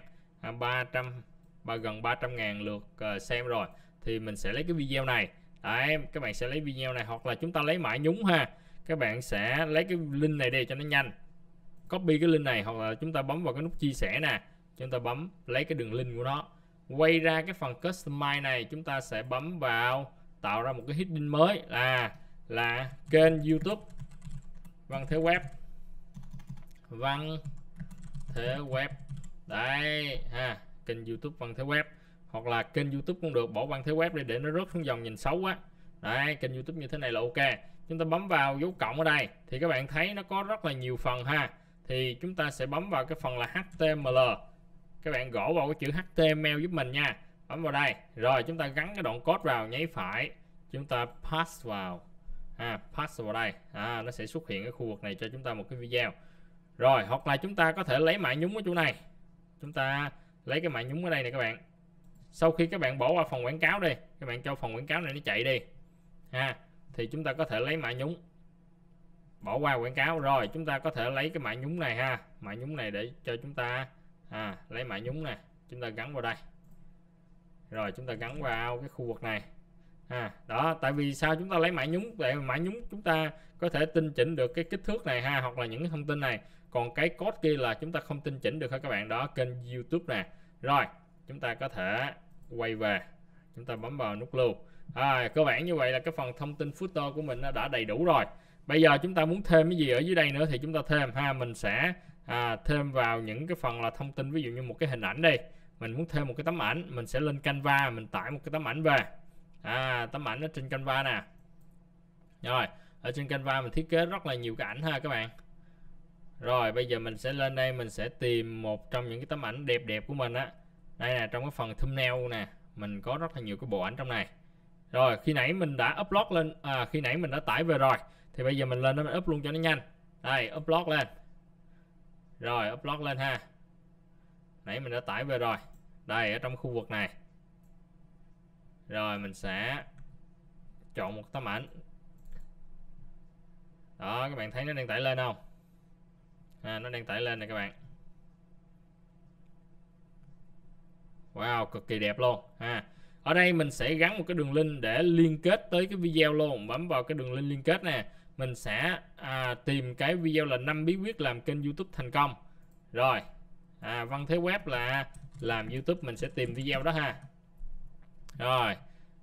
gần 300.000 lượt xem rồi, thì mình sẽ lấy cái video này. Đấy, các bạn sẽ lấy video này, hoặc là chúng ta lấy mã nhúng ha. Các bạn sẽ lấy cái link này đi cho nó nhanh, copy cái link này, hoặc là chúng ta bấm vào cái nút chia sẻ nè, chúng ta bấm lấy cái đường link của nó, quay ra cái phần customize này, chúng ta sẽ bấm vào tạo ra một cái heading mới là kênh YouTube Văn Thế Web, Văn Thế Web. Đấy ha, kênh YouTube Văn Thế Web, hoặc là kênh YouTube cũng được, bỏ Văn Thế Web đi để nó rớt xuống dòng nhìn xấu quá. Đấy, kênh YouTube như thế này là ok. Chúng ta bấm vào dấu cộng ở đây thì các bạn thấy nó có rất là nhiều phần ha. Thì chúng ta sẽ bấm vào cái phần là HTML. Các bạn gõ vào cái chữ HTML giúp mình nha. Bấm vào đây. Rồi chúng ta gắn cái đoạn code vào, nháy phải, chúng ta pass vào. Pass vào đây. Nó sẽ xuất hiện cái khu vực này cho chúng ta một cái video. Rồi, hoặc là chúng ta có thể lấy mã nhúng ở chỗ này. Chúng ta lấy cái mã nhúng ở đây này các bạn. Sau khi các bạn bỏ qua phần quảng cáo đi, các bạn cho phần quảng cáo này nó chạy đi thì chúng ta có thể lấy mã nhúng, bỏ qua quảng cáo. Rồi chúng ta có thể lấy cái mã nhúng này ha, mã nhúng này để cho chúng ta lấy mã nhúng này, chúng ta gắn vào đây. Rồi chúng ta gắn vào cái khu vực này đó. Tại vì sao chúng ta lấy mã nhúng? Tại mã nhúng chúng ta có thể tinh chỉnh được cái kích thước này ha, hoặc là những cái thông tin này. Còn cái code kia là chúng ta không tinh chỉnh được ha các bạn. Đó, kênh YouTube nè. Rồi chúng ta có thể quay về, chúng ta bấm vào nút lưu. Cơ bản như vậy là cái phần thông tin footer của mình nó đã đầy đủ rồi. Bây giờ chúng ta muốn thêm cái gì ở dưới đây nữa thì chúng ta thêm ha. Mình sẽ thêm vào những cái phần là thông tin, ví dụ như một cái hình ảnh đi, mình muốn thêm một cái tấm ảnh, mình sẽ lên Canva, mình tải một cái tấm ảnh về. Tấm ảnh ở trên Canva nè. Rồi ở trên Canva mình thiết kế rất là nhiều cái ảnh ha các bạn. Rồi bây giờ mình sẽ lên đây, mình sẽ tìm một trong những cái tấm ảnh đẹp đẹp của mình á. Đây nè, trong cái phần thumbnail nè, mình có rất là nhiều cái bộ ảnh trong này. Rồi khi nãy mình đã upload lên, khi nãy mình đã tải về rồi, thì bây giờ mình lên đó mình up luôn cho nó nhanh. Đây, upload lên. Rồi upload lên ha. Nãy mình đã tải về rồi. Đây ở trong khu vực này. Rồi mình sẽ chọn một tấm ảnh. Đó, các bạn thấy nó đang tải lên không? Nó đang tải lên này các bạn. Wow, cực kỳ đẹp luôn Ở đây mình sẽ gắn một cái đường link để liên kết tới cái video luôn. Bấm vào cái đường link liên kết nè, mình sẽ tìm cái video là 5 bí quyết làm kênh YouTube thành công. Rồi Văn Thế Web là làm YouTube, mình sẽ tìm video đó ha. Rồi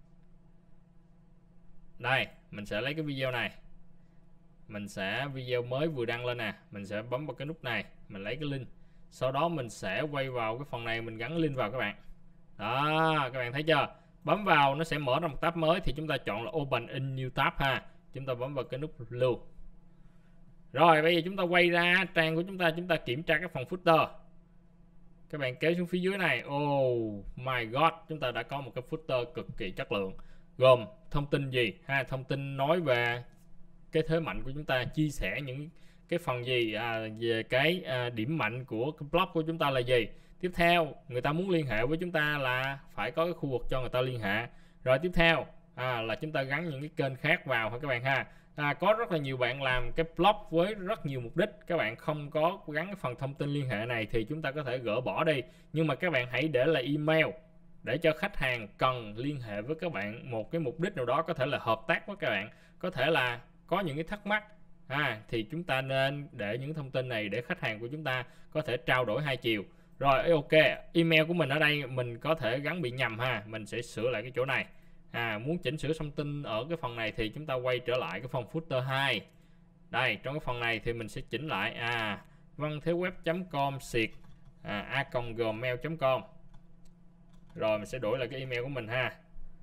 đây, mình sẽ lấy cái video này, mình sẽ video mới vừa đăng lên nè, mình sẽ bấm vào cái nút này, mình lấy cái link, sau đó mình sẽ quay vào cái phần này, mình gắn link vào các bạn. Đó, các bạn thấy chưa? Bấm vào nó sẽ mở ra một tab mới, thì chúng ta chọn là Open in New Tab ha. Chúng ta bấm vào cái nút lưu. Rồi bây giờ chúng ta quay ra trang của chúng ta kiểm tra cái phần footer. Các bạn kéo xuống phía dưới này. Oh my god, chúng ta đã có một cái footer cực kỳ chất lượng. Gồm thông tin gì ha? Thông tin nói về cái thế mạnh của chúng ta, chia sẻ những cái phần gì về cái điểm mạnh của cái blog của chúng ta là gì. Tiếp theo, người ta muốn liên hệ với chúng ta là phải có cái khu vực cho người ta liên hệ. Rồi tiếp theo là chúng ta gắn những cái kênh khác vào ha các bạn ha. Có rất là nhiều bạn làm cái blog với rất nhiều mục đích, các bạn không có gắn cái phần thông tin liên hệ này thì chúng ta có thể gỡ bỏ đi. Nhưng mà các bạn hãy để là email để cho khách hàng cần liên hệ với các bạn một cái mục đích nào đó, có thể là hợp tác với các bạn, có thể là có những cái thắc mắc thì chúng ta nên để những thông tin này để khách hàng của chúng ta có thể trao đổi hai chiều. Rồi ok, email của mình ở đây mình có thể gắn bị nhầm ha, mình sẽ sửa lại cái chỗ này. Muốn chỉnh sửa thông tin ở cái phần này thì chúng ta quay trở lại cái phần footer 2. Đây, trong cái phần này thì mình sẽ chỉnh lại vantheweb.com/a@gmail.com. Rồi mình sẽ đổi lại cái email của mình ha,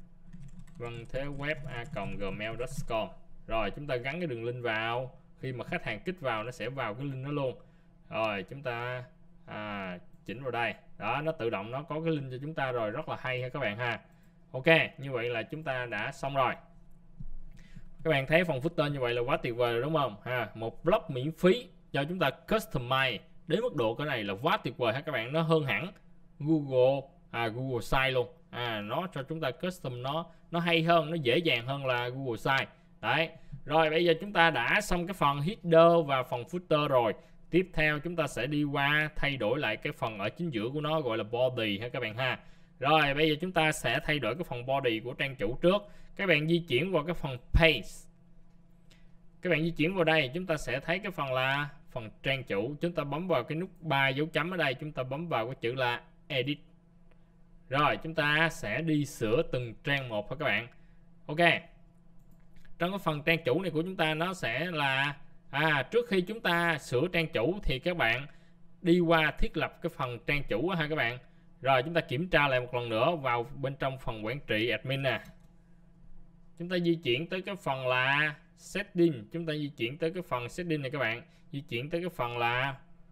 vantheweb@gmail.com. Rồi chúng ta gắn cái đường link vào, khi mà khách hàng kích vào nó sẽ vào cái link đó luôn. Rồi chúng ta chỉnh vào đây. Đó, nó tự động nó có cái link cho chúng ta rồi, rất là hay ha các bạn ha. Ok, như vậy là chúng ta đã xong rồi. Các bạn thấy phần footer như vậy là quá tuyệt vời rồi đúng không? Một blog miễn phí cho chúng ta customize đến mức độ cái này là quá tuyệt vời ha các bạn. Nó hơn hẳn Google Site luôn. nó cho chúng ta custom nó hay hơn, nó dễ dàng hơn là Google Sites. Đấy. Rồi bây giờ chúng ta đã xong cái phần header và phần footer rồi. Tiếp theo chúng ta sẽ đi qua thay đổi lại cái phần ở chính giữa của nó, gọi là body ha các bạn ha. Rồi bây giờ chúng ta sẽ thay đổi cái phần body của trang chủ trước. Các bạn di chuyển vào cái phần page. Các bạn di chuyển vào đây, chúng ta sẽ thấy cái phần là phần trang chủ. Chúng ta bấm vào cái nút 3 dấu chấm ở đây, chúng ta bấm vào cái chữ là edit. Rồi chúng ta sẽ đi sửa từng trang một thôi các bạn. Ok. Trong cái phần trang chủ này của chúng ta nó sẽ là trước khi chúng ta sửa trang chủ thì các bạn đi qua thiết lập cái phần trang chủ ha các bạn. Rồi chúng ta kiểm tra lại một lần nữa vào bên trong phần quản trị admin nè. Chúng ta di chuyển tới cái phần là setting, chúng ta di chuyển tới cái phần setting này các bạn, di chuyển tới cái phần là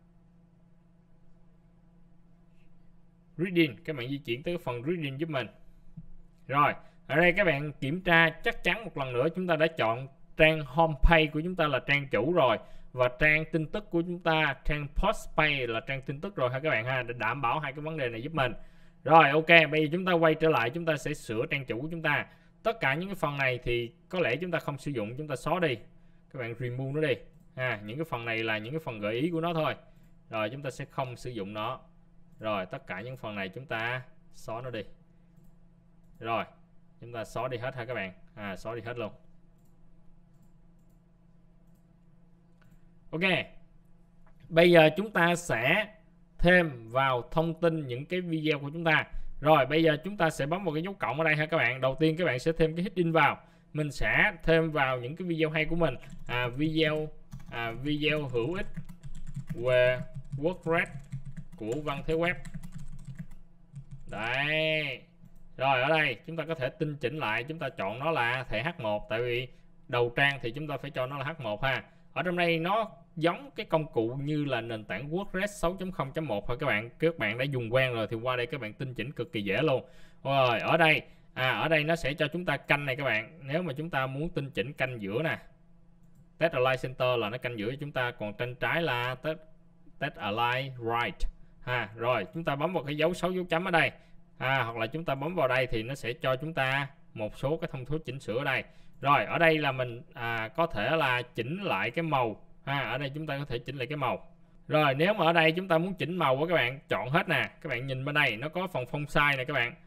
reading, các bạn di chuyển tới cái phần reading giúp mình. Rồi ở đây các bạn kiểm tra chắc chắn một lần nữa chúng ta đã chọn trang homepage của chúng ta là trang chủ rồi, và trang tin tức của chúng ta, trang post page là trang tin tức rồi ha các bạn ha, để đảm bảo hai cái vấn đề này giúp mình. Rồi ok, bây giờ chúng ta quay trở lại, chúng ta sẽ sửa trang chủ của chúng ta. Tất cả những cái phần này thì có lẽ chúng ta không sử dụng, chúng ta xóa đi, các bạn remove nó đi những cái phần này là những cái phần gợi ý của nó thôi. Rồi chúng ta sẽ không sử dụng nó. Rồi tất cả những phần này chúng ta xóa nó đi. Rồi chúng ta xóa đi hết ha các bạn, xóa đi hết luôn. Ok, bây giờ chúng ta sẽ thêm vào thông tin những cái video của chúng ta. Rồi bây giờ chúng ta sẽ bấm vào cái dấu cộng ở đây ha các bạn. Đầu tiên các bạn sẽ thêm cái heading vào. Mình sẽ thêm vào những cái video hay của mình, video hữu ích về WordPress của Văn Thế Web. Đấy. Rồi ở đây chúng ta có thể tinh chỉnh lại, chúng ta chọn nó là thể H1, tại vì đầu trang thì chúng ta phải cho nó là H1 ha. Ở trong đây nó giống cái công cụ như là nền tảng WordPress 6.0.1 thôi các bạn đã dùng quen rồi thì qua đây các bạn tinh chỉnh cực kỳ dễ luôn. Rồi ở đây ở đây nó sẽ cho chúng ta canh này các bạn. Nếu mà chúng ta muốn tinh chỉnh canh giữa nè, Test Align Center là nó canh giữa cho chúng ta, còn trên trái là Test Align Right Rồi chúng ta bấm vào cái dấu 6 dấu chấm ở đây, hoặc là chúng ta bấm vào đây thì nó sẽ cho chúng ta một số cái thông số chỉnh sửa ở đây. Rồi ở đây là mình có thể là chỉnh lại cái màu ở đây chúng ta có thể chỉnh lại cái màu. Rồi nếu mà ở đây chúng ta muốn chỉnh màu của các bạn chọn hết nè, các bạn nhìn bên đây nó có phần font size này các bạn.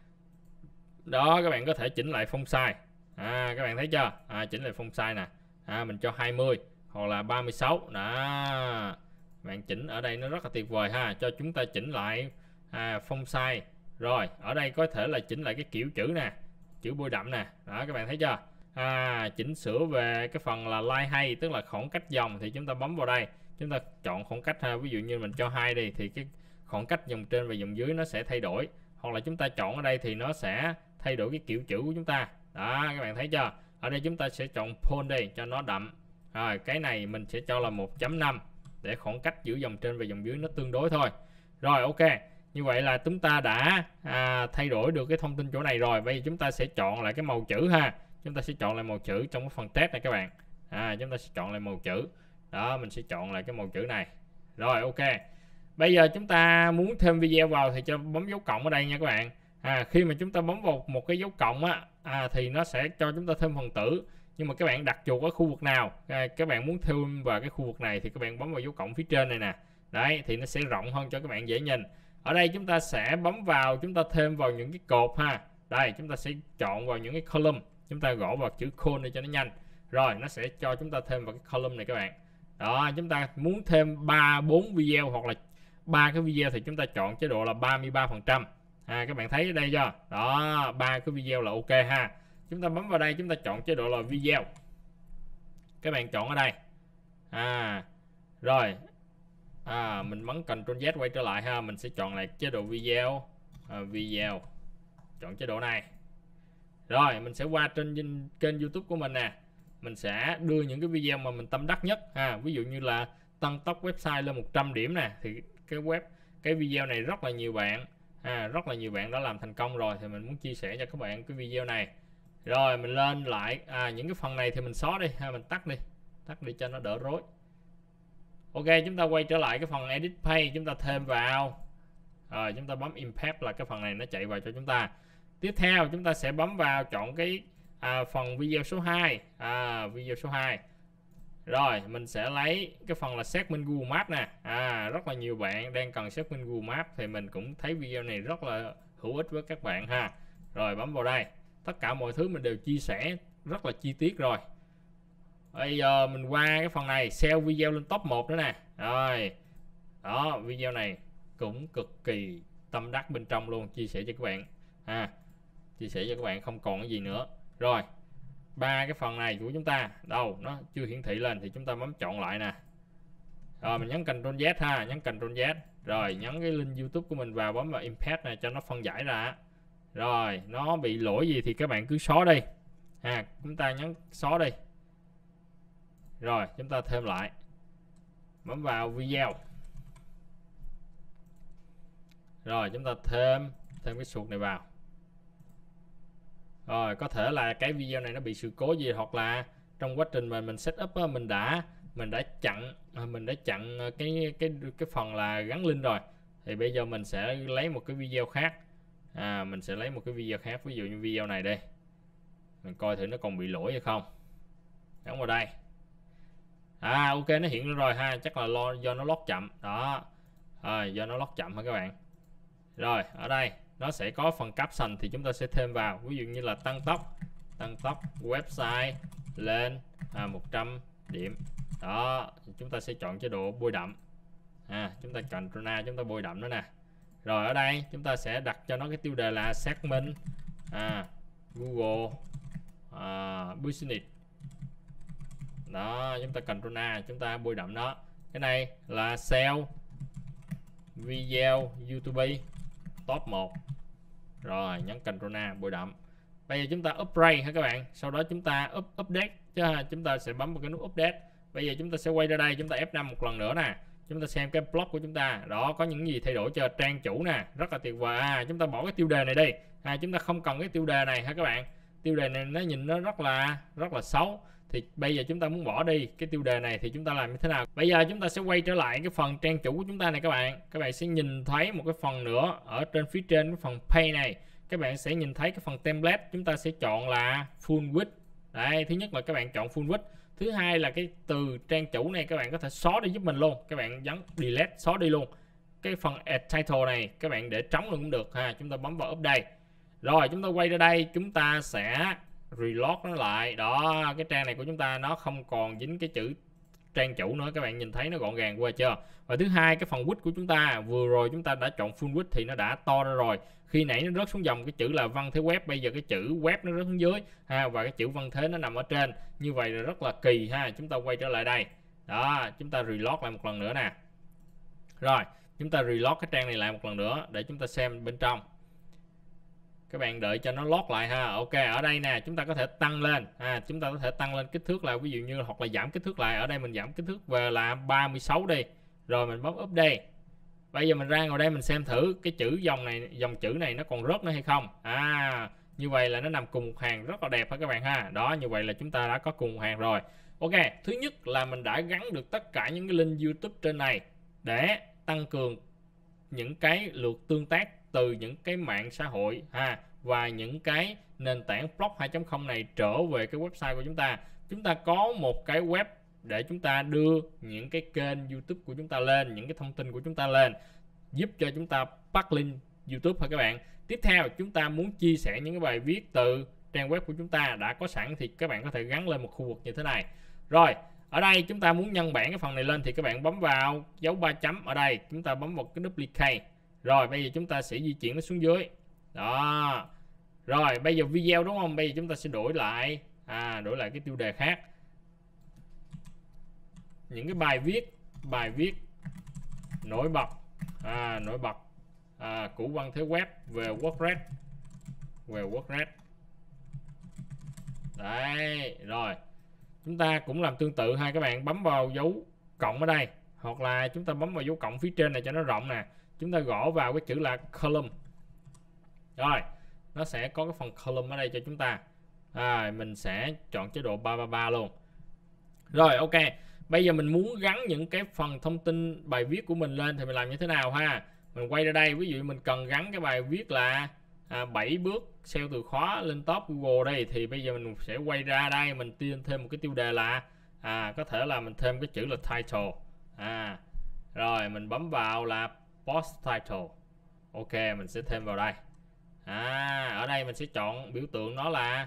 Đó, các bạn có thể chỉnh lại font size. Các bạn thấy chưa? Chỉnh lại font size nè. Mình cho 20 hoặc là 36. Đó. Bạn chỉnh ở đây nó rất là tuyệt vời ha, cho chúng ta chỉnh lại font size. Rồi, ở đây có thể là chỉnh lại cái kiểu chữ nè, chữ bôi đậm nè. Đó, các bạn thấy chưa? Chỉnh sửa về cái phần là line hay, tức là khoảng cách dòng thì chúng ta bấm vào đây, chúng ta chọn khoảng cách ha. Ví dụ như mình cho 2 đi thì cái khoảng cách dòng trên và dòng dưới nó sẽ thay đổi, hoặc là chúng ta chọn ở đây thì nó sẽ thay đổi cái kiểu chữ của chúng ta. Đó, các bạn thấy chưa? Ở đây chúng ta sẽ chọn font đi cho nó đậm. Rồi cái này mình sẽ cho là 1.5 để khoảng cách giữa dòng trên và dòng dưới nó tương đối thôi. Rồi ok, như vậy là chúng ta đã thay đổi được cái thông tin chỗ này rồi. Bây giờ chúng ta sẽ chọn lại cái màu chữ ha. Chúng ta sẽ chọn lại màu chữ trong cái phần test này các bạn. Chúng ta sẽ chọn lại màu chữ. Đó, mình sẽ chọn lại cái màu chữ này. Rồi ok. Bây giờ chúng ta muốn thêm video vào thì cho bấm dấu cộng ở đây nha các bạn. Khi mà chúng ta bấm vào một cái dấu cộng thì nó sẽ cho chúng ta thêm phần tử. Nhưng mà các bạn đặt chuột ở khu vực nào, các bạn muốn thêm vào cái khu vực này thì các bạn bấm vào dấu cộng phía trên này nè. Đấy, thì nó sẽ rộng hơn cho các bạn dễ nhìn. Ở đây chúng ta sẽ bấm vào, chúng ta thêm vào những cái cột ha. Đây, chúng ta sẽ chọn vào những cái column. Chúng ta gõ vào chữ col để cho nó nhanh. Rồi, nó sẽ cho chúng ta thêm vào cái column này các bạn. Đó, chúng ta muốn thêm 3-4 video hoặc là 3 cái video thì chúng ta chọn chế độ là 33%. Các bạn thấy ở đây chưa? Đó, 3 cái video là ok ha. Chúng ta bấm vào đây, chúng ta chọn chế độ là video. Các bạn chọn ở đây. Rồi. Mình bấm Ctrl Z quay trở lại ha, mình sẽ chọn lại chế độ video. Video. Chọn chế độ này. Rồi, mình sẽ qua trên kênh YouTube của mình nè. Mình sẽ đưa những cái video mà mình tâm đắc nhất ví dụ như là tăng tốc website lên 100 điểm nè, thì cái video này rất là nhiều bạn đã làm thành công rồi, thì mình muốn chia sẻ cho các bạn cái video này. Rồi mình lên lại những cái phần này thì mình xóa đi mình tắt đi cho nó đỡ rối. Ok, chúng ta quay trở lại cái phần edit page, chúng ta thêm vào. Rồi chúng ta bấm impact là cái phần này nó chạy vào cho chúng ta. Tiếp theo chúng ta sẽ bấm vào chọn cái phần video số 2, video số 2. Rồi mình sẽ lấy cái phần là xác minh Google Maps nè. Rất là nhiều bạn đang cần xác minh Google Maps thì mình cũng thấy video này rất là hữu ích với các bạn ha. Rồi bấm vào đây, tất cả mọi thứ mình đều chia sẻ rất là chi tiết rồi. Bây giờ mình qua cái phần này, SEO video lên top 1 nữa nè. Rồi đó, video này cũng cực kỳ tâm đắc bên trong luôn, chia sẻ cho các bạn chia sẻ cho các bạn không còn cái gì nữa. Rồi ba cái phần này của chúng ta đâu nó chưa hiển thị lên thì chúng ta bấm chọn lại nè. Rồi mình nhấn Ctrl Z ha, nhấn Ctrl Z, rồi nhấn cái link YouTube của mình vào, bấm vào embed này cho nó phân giải ra. Rồi nó bị lỗi gì thì các bạn cứ xóa đi, chúng ta nhấn xóa đi. Rồi chúng ta thêm lại, bấm vào video, rồi chúng ta thêm cái chuột này vào. Rồi có thể là cái video này nó bị sự cố gì, hoặc là trong quá trình mình setup á, mình đã chặn cái phần là gắn link rồi, thì bây giờ mình sẽ lấy một cái video khác. Mình sẽ lấy một cái video khác, ví dụ như video này đây, mình coi thử nó còn bị lỗi hay không. Gắn vào đây. Ok, nó hiện lên rồi ha, chắc là do nó load chậm đó. Do nó load chậm hả các bạn. Rồi ở đây nó sẽ có phần caption thì chúng ta sẽ thêm vào, ví dụ như là tăng tốc website lên 100 điểm đó. Chúng ta sẽ chọn chế độ bôi đậm, chúng ta chọn Ctrl A, chúng ta bôi đậm nữa nè. Rồi ở đây chúng ta sẽ đặt cho nó cái tiêu đề là xác minh Google Business đó. Chúng ta Ctrl A, chúng ta bôi đậm nó. Cái này là SEO video YouTube top 1. Rồi nhấn Ctrl A, bôi đậm. Bây giờ chúng ta upgrade ha các bạn, sau đó chúng ta update chứ ha. Chúng ta sẽ bấm vào cái nút update. Bây giờ chúng ta sẽ quay ra đây, chúng ta F5 một lần nữa nè, chúng ta xem cái blog của chúng ta đó có những gì thay đổi cho trang chủ nè, rất là tuyệt vời. Chúng ta bỏ cái tiêu đề này đi, chúng ta không cần cái tiêu đề này ha các bạn. Tiêu đề này nó nhìn nó rất là xấu, thì bây giờ chúng ta muốn bỏ đi cái tiêu đề này thì chúng ta làm như thế nào? Bây giờ chúng ta sẽ quay trở lại cái phần trang chủ của chúng ta này các bạn sẽ nhìn thấy một cái phần nữa ở trên phía trên cái phần page này. Các bạn sẽ nhìn thấy cái phần template, chúng ta sẽ chọn là full width. Đây, thứ nhất là các bạn chọn full width. Thứ hai là cái từ trang chủ này các bạn có thể xóa đi giúp mình luôn. Các bạn nhấn delete, xóa đi luôn. Cái phần add title này các bạn để trống luôn cũng được ha. Chúng ta bấm vào update. Rồi chúng ta quay ra đây, chúng ta sẽ reload nó lại. Đó, cái trang này của chúng ta nó không còn dính cái chữ trang chủ nữa, các bạn nhìn thấy nó gọn gàng qua chưa? Và thứ hai, cái phần width của chúng ta vừa rồi chúng ta đã chọn full width thì nó đã to ra rồi. Khi nãy nó rớt xuống dòng cái chữ là văn thế web, bây giờ cái chữ web nó rớt xuống dưới và cái chữ văn thế nó nằm ở trên. Như vậy là rất là kỳ ha. Chúng ta quay trở lại đây. Đó, chúng ta reload lại một lần nữa nè. Rồi, chúng ta reload cái trang này lại một lần nữa để chúng ta xem bên trong. Các bạn đợi cho nó load lại ha. Ok, ở đây nè chúng ta có thể tăng lên chúng ta có thể tăng lên kích thước là ví dụ như, hoặc là giảm kích thước lại. Ở đây mình giảm kích thước về là 36 đi. Rồi mình bấm update. Bây giờ mình ra ngồi đây mình xem thử cái chữ dòng chữ này nó còn rớt nữa hay không. Như vậy là nó nằm cùng một hàng rất là đẹp ha các bạn ha. Đó, như vậy là chúng ta đã có cùng một hàng rồi. Ok, thứ nhất là mình đã gắn được tất cả những cái link YouTube trên này để tăng cường những cái lượt tương tác từ những cái mạng xã hội và những cái nền tảng blog 2.0 này trở về cái website của chúng ta. Chúng ta có một cái web để chúng ta đưa những cái kênh YouTube của chúng ta lên, những cái thông tin của chúng ta lên, giúp cho chúng ta backlink YouTube ha các bạn. Tiếp theo chúng ta muốn chia sẻ những cái bài viết từ trang web của chúng ta đã có sẵn thì các bạn có thể gắn lên một khu vực như thế này. Rồi ở đây chúng ta muốn nhân bản cái phần này lên thì các bạn bấm vào dấu 3 chấm ở đây, chúng ta bấm vào cái duplicate. Rồi bây giờ chúng ta sẽ di chuyển nó xuống dưới. Đó. Rồi bây giờ video đúng không? Bây giờ chúng ta sẽ đổi lại cái tiêu đề khác. Những cái bài viết nổi bật của văn thế web về WordPress. Đấy, rồi. Chúng ta cũng làm tương tự ha các bạn, bấm vào dấu cộng ở đây, hoặc là chúng ta bấm vào dấu cộng phía trên này cho nó rộng nè. Chúng ta gõ vào cái chữ là column. Rồi, nó sẽ có cái phần column ở đây cho chúng ta. Mình sẽ chọn chế độ 333 luôn. Rồi ok, bây giờ mình muốn gắn những cái phần thông tin bài viết của mình lên thì mình làm như thế nào ha? Mình quay ra đây, ví dụ mình cần gắn cái bài viết là 7 bước SEO từ khóa lên top Google đây, thì bây giờ mình sẽ quay ra đây, mình thêm một cái tiêu đề là có thể là mình thêm cái chữ là title. Rồi mình bấm vào là post title. Ok, mình sẽ thêm vào đây. Ở đây mình sẽ chọn biểu tượng nó là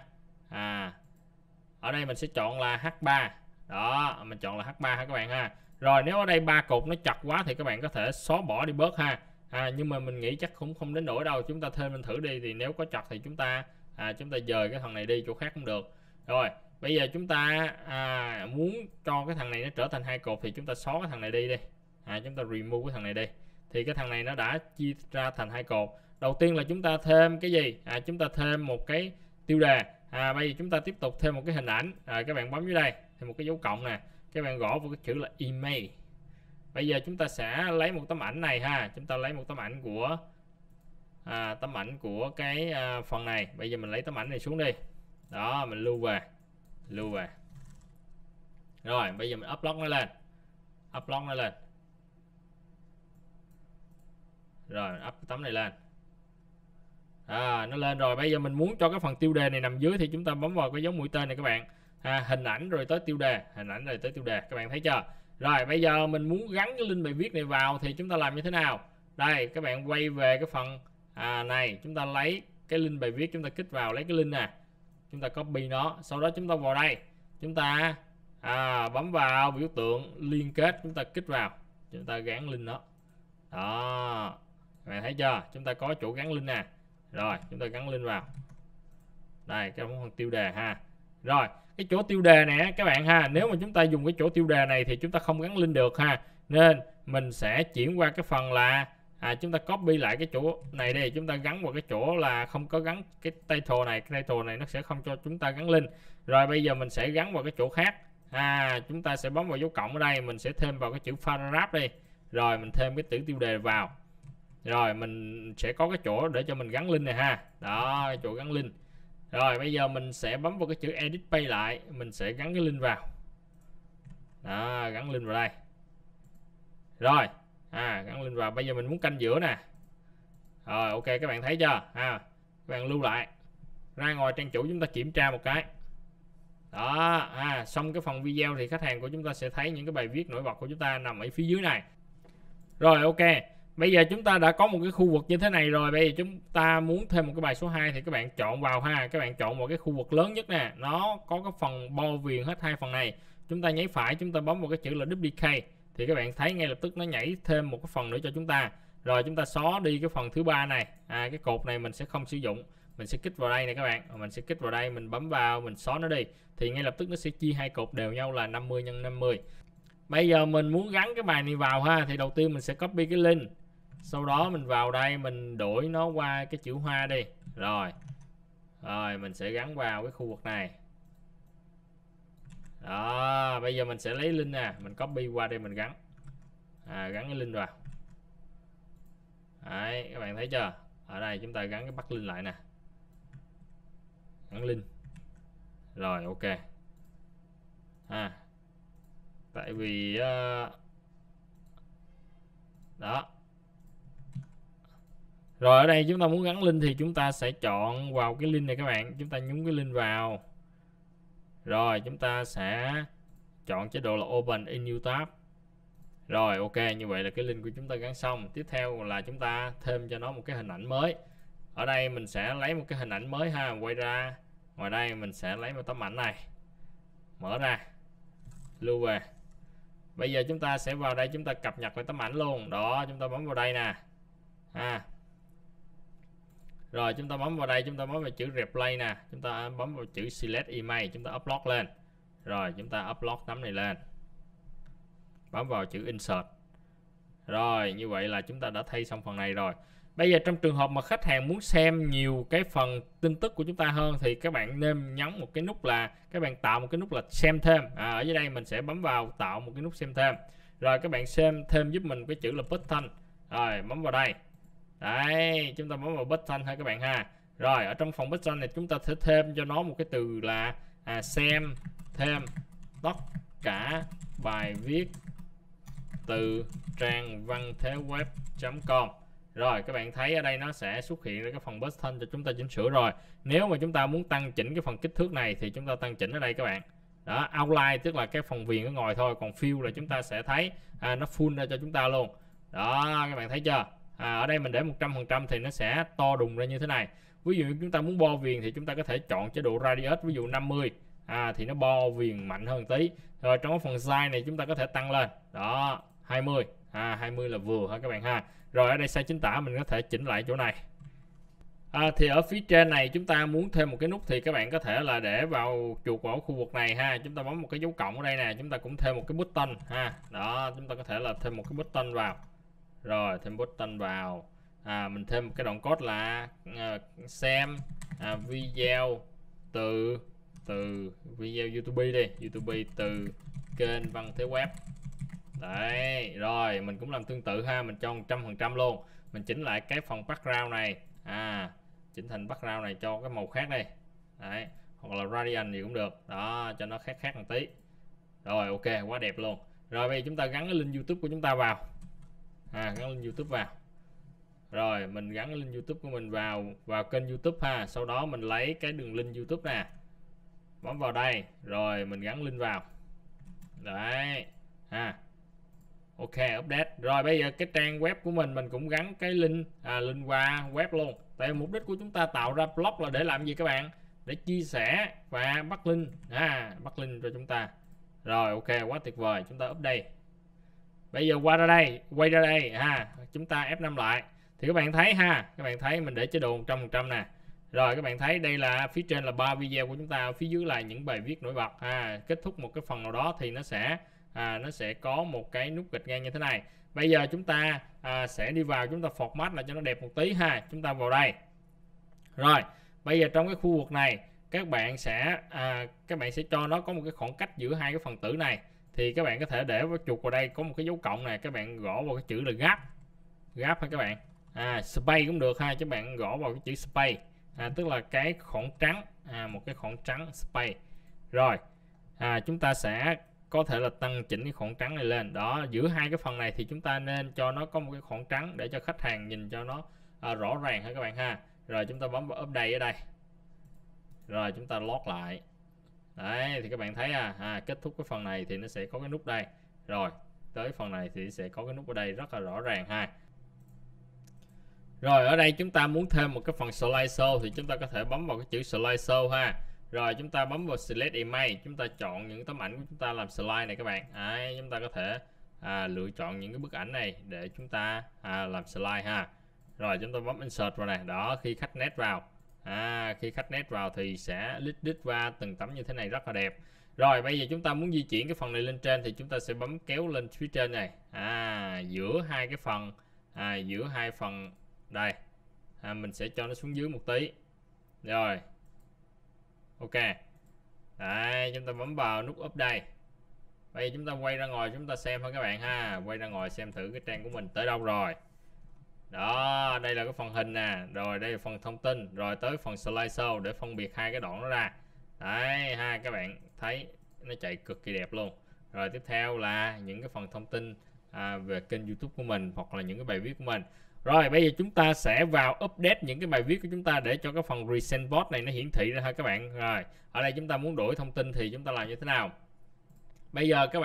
ở đây mình sẽ chọn là H3. Đó, mình chọn là H3 ha các bạn ha. Rồi nếu ở đây 3 cột nó chặt quá thì các bạn có thể xóa bỏ đi bớt ha. Nhưng mà mình nghĩ chắc cũng không đến nỗi đâu, chúng ta thêm mình thử đi, thì nếu có chặt thì chúng ta dời cái thằng này đi chỗ khác cũng được. Rồi bây giờ chúng ta muốn cho cái thằng này nó trở thành 2 cột thì chúng ta xóa cái thằng này đi chúng ta remove cái thằng này đi, thì cái thằng này nó đã chia ra thành 2 cột. Đầu tiên là chúng ta thêm cái gì? Chúng ta thêm một cái tiêu đề. Bây giờ chúng ta tiếp tục thêm một cái hình ảnh. Các bạn bấm dưới đây thêm một cái dấu cộng nè, các bạn gõ vào cái chữ là email. Bây giờ chúng ta sẽ lấy một tấm ảnh này ha, chúng ta lấy một tấm ảnh của cái phần này. Bây giờ mình lấy tấm ảnh này xuống đi. Đó, mình lưu về. Rồi bây giờ mình upload nó lên. Rồi up tấm này lên. Nó lên rồi. Bây giờ mình muốn cho cái phần tiêu đề này nằm dưới thì chúng ta bấm vào cái dấu mũi tên này các bạn. Hình ảnh rồi tới tiêu đề, các bạn thấy chưa? Rồi bây giờ mình muốn gắn cái link bài viết này vào thì chúng ta làm như thế nào? Đây, các bạn quay về cái phần này, chúng ta lấy cái link bài viết, chúng ta kích vào lấy cái link nè, chúng ta copy nó, sau đó chúng ta vào đây, chúng ta bấm vào biểu tượng liên kết, chúng ta kích vào, chúng ta gắn link đó. Đó, các bạn thấy chưa? Chúng ta có chỗ gắn link nè. Rồi chúng ta gắn link vào đây, cái phần tiêu đề ha. Rồi cái chỗ tiêu đề này các bạn ha, nếu mà chúng ta dùng cái chỗ tiêu đề này thì chúng ta không gắn link được ha, nên mình sẽ chuyển qua cái phần là chúng ta copy lại cái chỗ này đi, chúng ta gắn vào cái chỗ là không có gắn cái title này. Cái title này nó sẽ không cho chúng ta gắn link. Rồi bây giờ mình sẽ gắn vào cái chỗ khác. Chúng ta sẽ bấm vào dấu cộng ở đây, mình sẽ thêm vào cái chữ paragraph đi, rồi mình thêm cái chữ tiêu đề vào, rồi mình sẽ có cái chỗ để cho mình gắn link này ha. Đó, cái chỗ gắn link. Rồi bây giờ mình sẽ bấm vào cái chữ edit page lại, mình sẽ gắn cái link vào. Đó, gắn link vào đây. Rồi gắn link vào. Bây giờ mình muốn canh giữa nè. Rồi ok, các bạn thấy chưa? Các bạn lưu lại, ra ngoài trang chủ chúng ta kiểm tra một cái. Đó, xong cái phần video thì khách hàng của chúng ta sẽ thấy những cái bài viết nổi bật của chúng ta nằm ở phía dưới này. Rồi ok, bây giờ chúng ta đã có một cái khu vực như thế này rồi. Bây giờ chúng ta muốn thêm một cái bài số 2 thì các bạn chọn vào ha. Các bạn chọn vào cái khu vực lớn nhất nè, nó có cái phần bao viền hết 2 phần này. Chúng ta nháy phải, chúng ta bấm vào cái chữ là duplicate thì các bạn thấy ngay lập tức nó nhảy thêm một cái phần nữa cho chúng ta. Rồi chúng ta xóa đi cái phần thứ 3 này. Cái cột này mình sẽ không sử dụng. Mình sẽ kích vào đây nè các bạn. Mình sẽ kích vào đây, mình bấm vào, mình xóa nó đi thì ngay lập tức nó sẽ chia 2 cột đều nhau là 50 x 50. Bây giờ mình muốn gắn cái bài này vào ha, thì đầu tiên mình sẽ copy cái link, sau đó mình vào đây mình đổi nó qua cái chữ hoa đi. Rồi mình sẽ gắn vào cái khu vực này. Đó, bây giờ mình sẽ lấy link nè, mình copy qua đây mình gắn. Gắn cái link vào. Đấy, các bạn thấy chưa? Ở đây chúng ta gắn cái bắt link lại nè. Gắn link. Rồi ok. Tại vì đó. Rồi ở đây chúng ta muốn gắn link thì chúng ta sẽ chọn vào cái link này các bạn, chúng ta nhúng cái link vào. Rồi chúng ta sẽ chọn chế độ là Open in New Tab. Rồi ok, như vậy là cái link của chúng ta gắn xong. Tiếp theo là chúng ta thêm cho nó một cái hình ảnh mới. Ở đây mình sẽ lấy một cái hình ảnh mới ha, quay ra ngoài đây mình sẽ lấy một tấm ảnh này, mở ra, lưu về. Bây giờ chúng ta sẽ vào đây, chúng ta cập nhật lại tấm ảnh luôn. Đó, chúng ta bấm vào đây nè. Rồi chúng ta bấm vào đây, chúng ta bấm vào chữ replay nè, chúng ta bấm vào chữ select image, chúng ta upload lên. Rồi chúng ta upload tấm này lên, bấm vào chữ insert. Rồi như vậy là chúng ta đã thay xong phần này rồi. Bây giờ trong trường hợp mà khách hàng muốn xem nhiều cái phần tin tức của chúng ta hơn thì các bạn nên nhấn một cái nút là các bạn tạo một cái nút là xem thêm. Ở dưới đây mình sẽ bấm vào tạo một cái nút xem thêm. Rồi các bạn xem thêm giúp mình cái chữ là button. Rồi bấm vào đây. Đấy, chúng ta bấm vào button ha các bạn ha. Rồi ở trong phòng button này chúng ta sẽ thêm cho nó một cái từ là xem thêm tất cả bài viết từ trang văn thế web.com. Rồi các bạn thấy ở đây nó sẽ xuất hiện cái phần button cho chúng ta chỉnh sửa rồi. Nếu mà chúng ta muốn tăng chỉnh cái phần kích thước này thì chúng ta tăng chỉnh ở đây các bạn. Đó, outline tức là cái phần viền ở ngoài thôi, còn fill là chúng ta sẽ thấy nó full ra cho chúng ta luôn. Đó, các bạn thấy chưa? Ở đây mình để 100% thì nó sẽ to đùng ra như thế này. Ví dụ chúng ta muốn bo viền thì chúng ta có thể chọn chế độ radius, ví dụ 50 thì nó bo viền mạnh hơn tí. Rồi trong cái phần size này chúng ta có thể tăng lên. Đó, 20. 20 là vừa ha các bạn ha. Rồi ở đây size chính tả mình có thể chỉnh lại chỗ này. Thì ở phía trên này chúng ta muốn thêm một cái nút thì các bạn có thể là để vào chuột vào khu vực này ha, chúng ta bấm một cái dấu cộng ở đây nè, chúng ta cũng thêm một cái button ha. Đó, chúng ta có thể là thêm một cái button vào. Rồi thêm button vào. Mình thêm một cái đoạn code là xem video từ video YouTube đi, YouTube từ kênh Văn Thế Web. Đấy, rồi mình cũng làm tương tự ha, mình cho 100% luôn. Mình chỉnh lại cái phần background này. Chỉnh thành background này cho cái màu khác đây. Đấy, hoặc là radiant gì cũng được. Đó, cho nó khác một tí. Rồi ok, quá đẹp luôn. Rồi bây giờ chúng ta gắn cái link YouTube của chúng ta vào. Gắn link YouTube vào. Rồi mình gắn cái link YouTube của mình vào kênh YouTube ha, sau đó mình lấy cái đường link YouTube nè. Bấm vào đây, rồi mình gắn link vào. Đấy. Ok, update. Rồi bây giờ cái trang web của mình cũng gắn cái link qua web luôn. Tại mục đích của chúng ta tạo ra blog là để làm gì các bạn? Để chia sẻ và bắt link, bắt link cho chúng ta. Rồi ok, quá tuyệt vời. Chúng ta update. Bây giờ quay ra đây chúng ta F5 lại. Thì các bạn thấy các bạn thấy mình để chế độ 100% nè. Rồi các bạn thấy đây là phía trên là 3 video của chúng ta, phía dưới là những bài viết nổi bật kết thúc một cái phần nào đó thì nó sẽ có một cái nút gạch ngang như thế này. Bây giờ chúng ta sẽ đi vào, chúng ta format lại cho nó đẹp một tí ha. Chúng ta vào đây. Rồi, bây giờ trong cái khu vực này các bạn sẽ cho nó có một cái khoảng cách giữa hai cái phần tử này. Thì các bạn có thể để vào chuột vào đây có một cái dấu cộng này, các bạn gõ vào cái chữ là gap ha các bạn. Space cũng được ha, các bạn gõ vào cái chữ space. Tức là cái khoảng trắng, một cái khoảng trắng space. Rồi, chúng ta sẽ có thể là tăng chỉnh cái khoảng trắng này lên. Đó, giữa hai cái phần này thì chúng ta nên cho nó có một cái khoảng trắng để cho khách hàng nhìn cho nó rõ ràng ha các bạn ha. Rồi chúng ta bấm vào update ở đây. Rồi chúng ta load lại. Đấy, thì các bạn thấy kết thúc cái phần này thì nó sẽ có cái nút đây. Rồi, tới phần này thì sẽ có cái nút ở đây rất là rõ ràng ha. Rồi ở đây chúng ta muốn thêm một cái phần slideshow thì chúng ta có thể bấm vào cái chữ slideshow ha. Rồi chúng ta bấm vào select image, chúng ta chọn những tấm ảnh của chúng ta làm slide này các bạn. Chúng ta có thể lựa chọn những cái bức ảnh này để chúng ta làm slide ha. Rồi chúng ta bấm insert vào này. Đó, khi khách nét vào khi khách nét vào thì sẽ lít qua từng tấm như thế này rất là đẹp. Rồi bây giờ chúng ta muốn di chuyển cái phần này lên trên thì chúng ta sẽ bấm kéo lên phía trên này. Giữa hai cái phần giữa hai phần đây mình sẽ cho nó xuống dưới một tí. Rồi ok. Đấy, chúng ta bấm vào nút update. Bây giờ chúng ta quay ra ngoài chúng ta xem thôi các bạn ha. Quay ra ngoài xem thử cái trang của mình tới đâu rồi. Đó, đây là cái phần hình nè. Rồi đây là phần thông tin. Rồi tới phần slideshow để phân biệt hai cái đoạn nó ra. Đấy các bạn thấy nó chạy cực kỳ đẹp luôn. Rồi tiếp theo là những cái phần thông tin về kênh YouTube của mình hoặc là những cái bài viết của mình. Rồi bây giờ chúng ta sẽ vào update những cái bài viết của chúng ta để cho cái phần recent post này nó hiển thị ra ha các bạn. Rồi ở đây chúng ta muốn đổi thông tin thì chúng ta làm như thế nào? Bây giờ các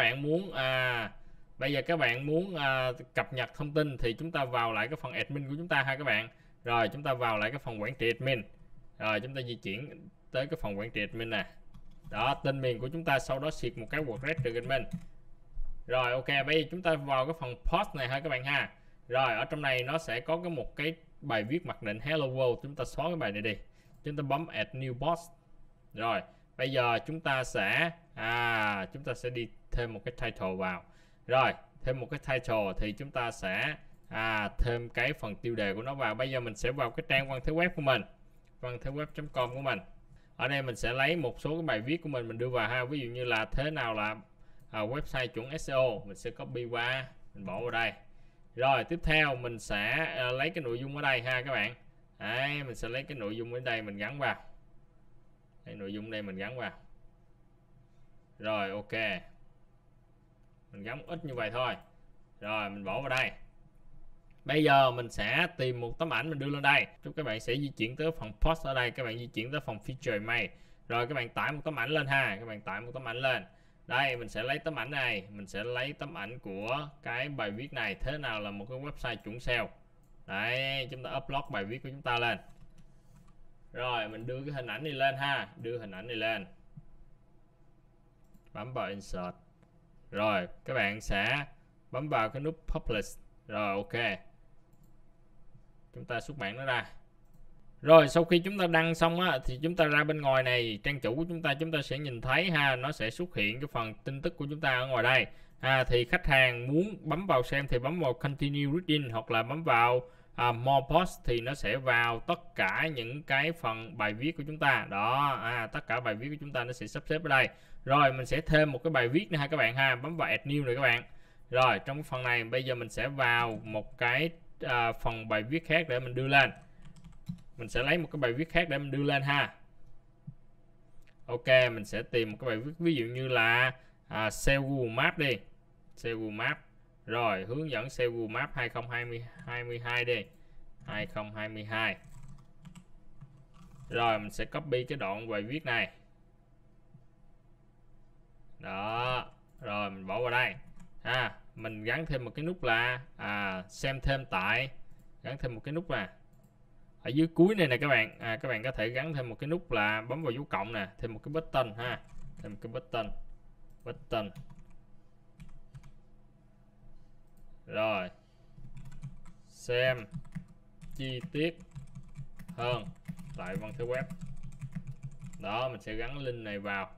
bạn muốn cập nhật thông tin thì chúng ta vào lại cái phần admin của chúng ta ha các bạn. Rồi chúng ta vào lại cái phần quản trị admin. Rồi chúng ta di chuyển tới cái phần quản trị admin nè. Đó, tên miền của chúng ta, sau đó xịt một cái WordPress từ admin. Rồi ok, bây giờ chúng ta vào cái phần post này ha các bạn ha. Rồi ở trong này nó sẽ có một cái bài viết mặc định Hello World, chúng ta xóa cái bài này đi. Chúng ta bấm add new post. Rồi bây giờ chúng ta sẽ đi thêm một cái title vào. Rồi thêm một cái title thì chúng ta sẽ thêm cái phần tiêu đề của nó vào. Bây giờ mình sẽ vào cái trang Văn Thế Web của mình, vantheweb.com của mình. Ở đây mình sẽ lấy một số cái bài viết của mình đưa vào ha. Ví dụ như là thế nào là website chuẩn SEO, mình sẽ copy qua, mình bỏ vào đây. Rồi tiếp theo mình sẽ lấy cái nội dung ở đây ha các bạn. Đấy, mình sẽ lấy cái nội dung ở đây mình gắn vào. Đây, nội dung đây mình gắn vào. Rồi ok, mình gắn ít như vậy thôi. Rồi mình bỏ vào đây. Bây giờ mình sẽ tìm một tấm ảnh mình đưa lên đây. Chúc các bạn sẽ di chuyển tới phần post ở đây, các bạn di chuyển tới phần feature image. Rồi các bạn tải một tấm ảnh lên ha, các bạn tải một tấm ảnh lên. Đây mình sẽ lấy tấm ảnh này, mình sẽ lấy tấm ảnh của cái bài viết này, thế nào là một cái website chuẩn SEO. Đấy, chúng ta upload bài viết của chúng ta lên. Rồi mình đưa cái hình ảnh này lên ha, đưa hình ảnh này lên. Bấm vào insert. Rồi các bạn sẽ bấm vào cái nút publish. Rồi ok. Chúng ta xuất bản nó ra. Rồi sau khi chúng ta đăng xong á, thì chúng ta ra bên ngoài này, trang chủ của chúng ta sẽ nhìn thấy ha, nó sẽ xuất hiện cái phần tin tức của chúng ta ở ngoài đây. Thì khách hàng muốn bấm vào xem thì bấm vào continue reading, hoặc là bấm vào more post thì nó sẽ vào tất cả những cái phần bài viết của chúng ta. Đó, tất cả bài viết của chúng ta nó sẽ sắp xếp ở đây. Rồi mình sẽ thêm một cái bài viết nữa ha các bạn ha, bấm vào add new này các bạn. Rồi trong phần này bây giờ mình sẽ vào một cái phần bài viết khác để mình đưa lên. Mình sẽ lấy một cái bài viết khác để mình đưa lên ha. Ok, mình sẽ tìm một cái bài viết ví dụ như là SEO Google Maps đi. SEO Google Maps. Rồi hướng dẫn SEO Google Maps 2022 đi. 2022. Rồi mình sẽ copy cái đoạn bài viết này. Đó. Rồi mình bỏ vào đây. Mình gắn thêm một cái nút là xem thêm tại, gắn thêm một cái nút là ở dưới cuối này nè các bạn. Các bạn có thể gắn thêm một cái nút là bấm vào dấu cộng nè, thêm một cái button ha, thêm một cái button. Rồi xem chi tiết hơn tại văn thế web. Đó, mình sẽ gắn link này vào,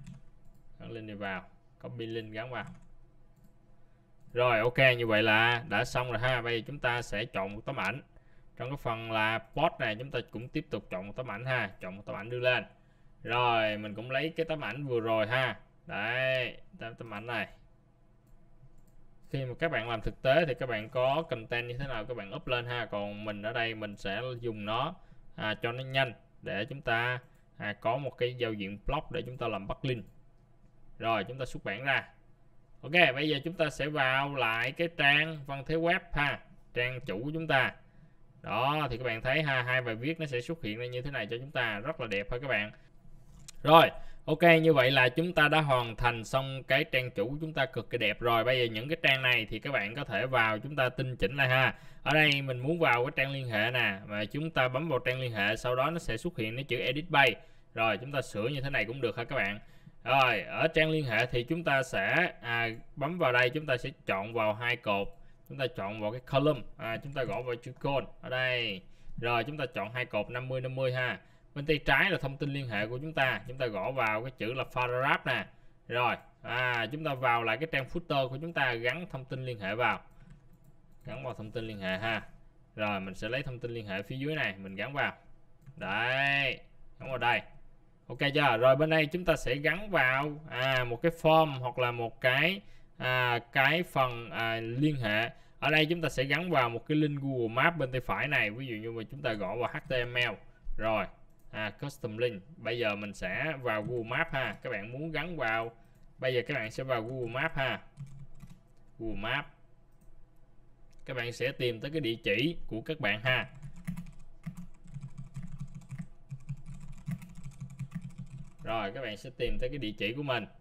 copy link gắn vào. Rồi ok, như vậy là đã xong rồi ha. Bây giờ chúng ta sẽ chọn một tấm ảnh. Trong cái phần là post này chúng ta cũng tiếp tục chọn một tấm ảnh ha, chọn một tấm ảnh đưa lên. Rồi mình cũng lấy cái tấm ảnh vừa rồi ha. Đấy, tấm ảnh này. Khi mà các bạn làm thực tế thì các bạn có content như thế nào các bạn up lên ha. Còn mình ở đây mình sẽ dùng nó cho nó nhanh để chúng ta có một cái giao diện blog để chúng ta làm backlink. Rồi chúng ta xuất bản ra. Ok, bây giờ chúng ta sẽ vào lại cái trang văn thế web ha, trang chủ của chúng ta. Đó thì các bạn thấy ha, hai bài viết nó sẽ xuất hiện ra như thế này cho chúng ta, rất là đẹp ha các bạn. Rồi ok, như vậy là chúng ta đã hoàn thành xong cái trang chủ của chúng ta cực kỳ đẹp rồi. Bây giờ những cái trang này thì các bạn có thể vào chúng ta tinh chỉnh lại ha. Ở đây mình muốn vào cái trang liên hệ nè, và chúng ta bấm vào trang liên hệ, sau đó nó sẽ xuất hiện cái chữ edit page. Rồi chúng ta sửa như thế này cũng được ha các bạn. Rồi ở trang liên hệ thì chúng ta sẽ bấm vào đây, chúng ta sẽ chọn vào hai cột, chúng ta chọn vào cái column, chúng ta gõ vào chữ code ở đây. Rồi chúng ta chọn hai cột 50-50 ha. Bên tay trái là thông tin liên hệ của chúng ta gõ vào cái chữ là paragraph nè. Rồi chúng ta vào lại cái trang footer của chúng ta, gắn thông tin liên hệ vào, gắn vào thông tin liên hệ ha. Rồi mình sẽ lấy thông tin liên hệ phía dưới này mình gắn vào. Đấy, gắn vào đây. Ok chưa? Rồi bên đây chúng ta sẽ gắn vào một cái form hoặc là một cái phần liên hệ. Ở đây chúng ta sẽ gắn vào một cái link Google Maps bên tay phải này. Ví dụ như mà chúng ta gõ vào HTML. Rồi custom link. Bây giờ mình sẽ vào Google Maps ha. Các bạn muốn gắn vào, bây giờ các bạn sẽ vào Google Maps ha. Google Maps. Các bạn sẽ tìm tới cái địa chỉ của các bạn ha. Rồi các bạn sẽ tìm tới cái địa chỉ của mình.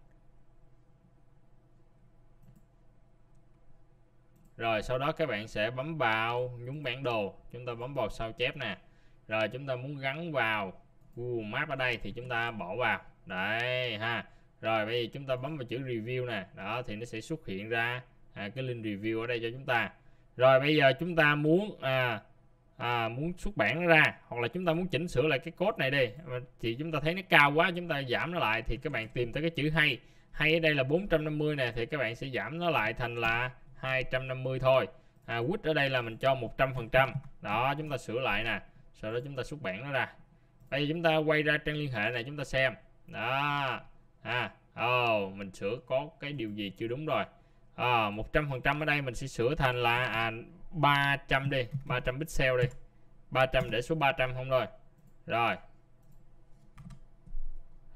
Rồi sau đó các bạn sẽ bấm vào nhúng bản đồ, chúng ta bấm vào sao chép nè. Rồi chúng ta muốn gắn vào Google Maps ở đây thì chúng ta bỏ vào. Đấy ha. Rồi bây giờ chúng ta bấm vào chữ review nè. Đó thì nó sẽ xuất hiện ra cái link review ở đây cho chúng ta. Rồi bây giờ chúng ta muốn muốn xuất bản nó ra, hoặc là chúng ta muốn chỉnh sửa lại cái code này đi, thì chúng ta thấy nó cao quá, chúng ta giảm nó lại, thì các bạn tìm tới cái chữ hay ở đây là 450 nè, thì các bạn sẽ giảm nó lại thành là 250 thôi. Width ở đây là mình cho 100%. Đó, chúng ta sửa lại nè, sau đó chúng ta xuất bản nó ra. Bây giờ chúng ta quay ra trang liên hệ này chúng ta xem. Đó. Mình sửa có cái điều gì chưa đúng rồi. 100% ở đây mình sẽ sửa thành là 300 đi, 300 pixel đi. 300 để số 300 không thôi. Rồi.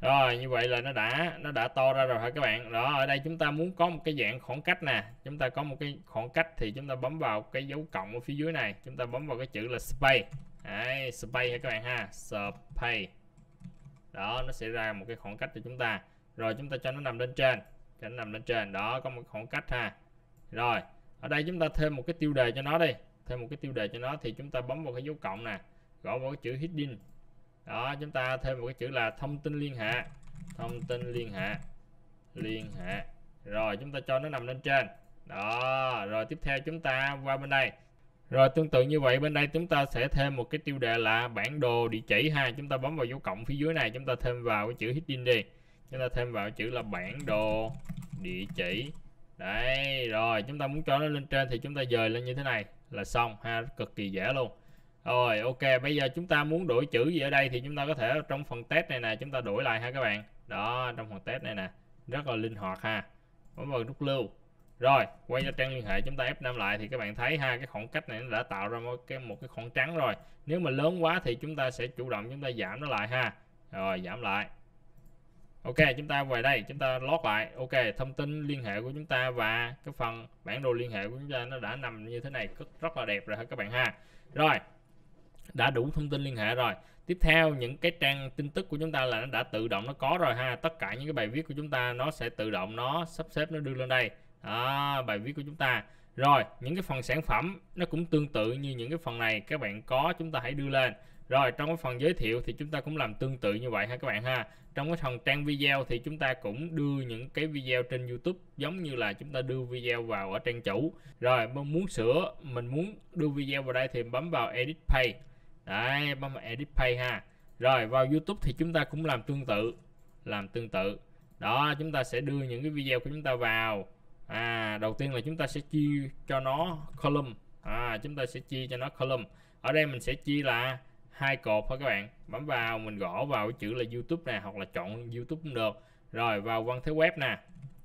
Rồi như vậy là nó đã to ra rồi hả các bạn. Đó, ở đây chúng ta muốn có một cái dạng khoảng cách nè, chúng ta có một cái khoảng cách thì chúng ta bấm vào cái dấu cộng ở phía dưới này, chúng ta bấm vào cái chữ là space. Đấy, space hả các bạn ha, space. Đó, nó sẽ ra một cái khoảng cách cho chúng ta. Rồi chúng ta cho nó nằm lên trên, cho nó nằm lên trên. Đó, có một khoảng cách ha. Rồi, ở đây chúng ta thêm một cái tiêu đề cho nó đi. Thêm một cái tiêu đề cho nó thì chúng ta bấm vào cái dấu cộng nè, gõ vào cái chữ heading. Đó, chúng ta thêm một cái chữ là thông tin liên hệ. Thông tin liên hệ. Liên hệ. Rồi chúng ta cho nó nằm lên trên. Đó, rồi tiếp theo chúng ta qua bên đây. Rồi tương tự như vậy bên đây chúng ta sẽ thêm một cái tiêu đề là bản đồ địa chỉ ha. Chúng ta bấm vào dấu cộng phía dưới này, chúng ta thêm vào cái chữ heading đi. Chúng ta thêm vào chữ là bản đồ địa chỉ. Đấy, rồi chúng ta muốn cho nó lên trên thì chúng ta dời lên như thế này là xong ha, cực kỳ dễ luôn. Rồi ok, bây giờ chúng ta muốn đổi chữ gì ở đây thì chúng ta có thể trong phần test này nè, chúng ta đổi lại ha các bạn. Đó, trong phần test này nè, rất là linh hoạt ha. Bấm vào nút lưu. Rồi, quay ra trang liên hệ, chúng ta F5 lại thì các bạn thấy ha, cái khoảng cách này nó đã tạo ra một cái khoảng trắng rồi. Nếu mà lớn quá thì chúng ta sẽ chủ động chúng ta giảm nó lại ha. Rồi, giảm lại. Ok, chúng ta về đây, chúng ta lót lại. Ok, thông tin liên hệ của chúng ta và cái phần bản đồ liên hệ của chúng ta nó đã nằm như thế này, rất là đẹp rồi ha các bạn ha. Rồi, đã đủ thông tin liên hệ rồi. Tiếp theo những cái trang tin tức của chúng ta là nó đã tự động nó có rồi ha. Tất cả những cái bài viết của chúng ta nó sẽ tự động nó sắp xếp nó đưa lên đây. Đó, bài viết của chúng ta. Rồi, những cái phần sản phẩm nó cũng tương tự như những cái phần này các bạn có, chúng ta hãy đưa lên. Rồi, trong cái phần giới thiệu thì chúng ta cũng làm tương tự như vậy ha các bạn ha. Trong cái phần trang video thì chúng ta cũng đưa những cái video trên YouTube giống như là chúng ta đưa video vào ở trang chủ. Rồi, muốn sửa, mình muốn đưa video vào đây thì bấm vào Edit Page. Đấy, bấm vào Edit Page ha. Rồi, vào YouTube thì chúng ta cũng làm tương tự. Làm tương tự. Đó, chúng ta sẽ đưa những cái video của chúng ta vào. Đầu tiên là chúng ta sẽ chia cho nó column. Chúng ta sẽ chia cho nó column. Ở đây mình sẽ chia là 2 cột thôi các bạn. Bấm vào, mình gõ vào cái chữ là YouTube nè, hoặc là chọn YouTube cũng được. Rồi vào văn thế web nè.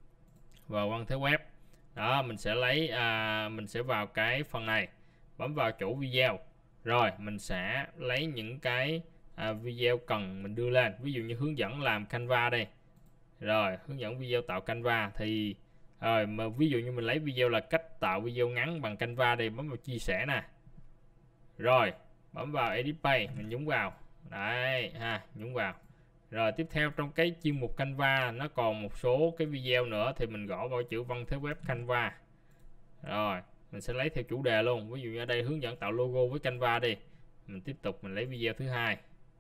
Vào văn thế web. Đó, mình sẽ lấy mình sẽ vào cái phần này. Bấm vào chỗ video. Rồi, mình sẽ lấy những cái video cần mình đưa lên. Ví dụ như hướng dẫn làm Canva đây. Rồi, hướng dẫn video tạo Canva thì rồi mà ví dụ như mình lấy video là cách tạo video ngắn bằng Canva đây, bấm vào chia sẻ nè. Rồi, bấm vào Edit Page, mình nhúng vào. Đấy ha, nhúng vào. Rồi tiếp theo trong cái chuyên mục Canva nó còn một số cái video nữa thì mình gõ vào chữ văn thế web Canva. Rồi, mình sẽ lấy theo chủ đề luôn. Ví dụ như ở đây hướng dẫn tạo logo với Canva đi. Mình tiếp tục mình lấy video thứ hai.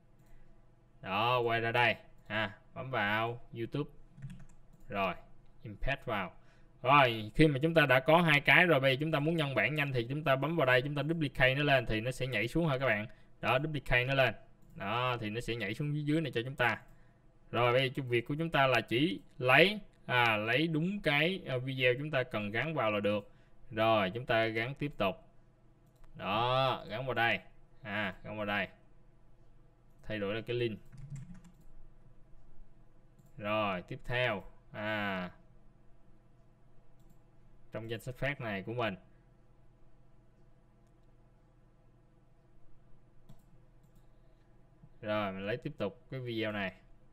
Đó, quay ra đây ha, bấm vào YouTube. Rồi, Impact vào. Rồi, khi mà chúng ta đã có hai cái rồi, bây giờ chúng ta muốn nhân bản nhanh thì chúng ta bấm vào đây, chúng ta duplicate nó lên thì nó sẽ nhảy xuống hả các bạn. Đó, duplicate nó lên. Đó, thì nó sẽ nhảy xuống phía dưới này cho chúng ta. Rồi, bây giờ việc của chúng ta là chỉ lấy đúng cái video chúng ta cần gắn vào là được. Rồi, chúng ta gắn tiếp tục. Đó, gắn vào đây. Gắn vào đây. Thay đổi là cái link. Rồi, tiếp theo trong danh sách phát này của mình. Rồi, mình lấy tiếp tục cái video này.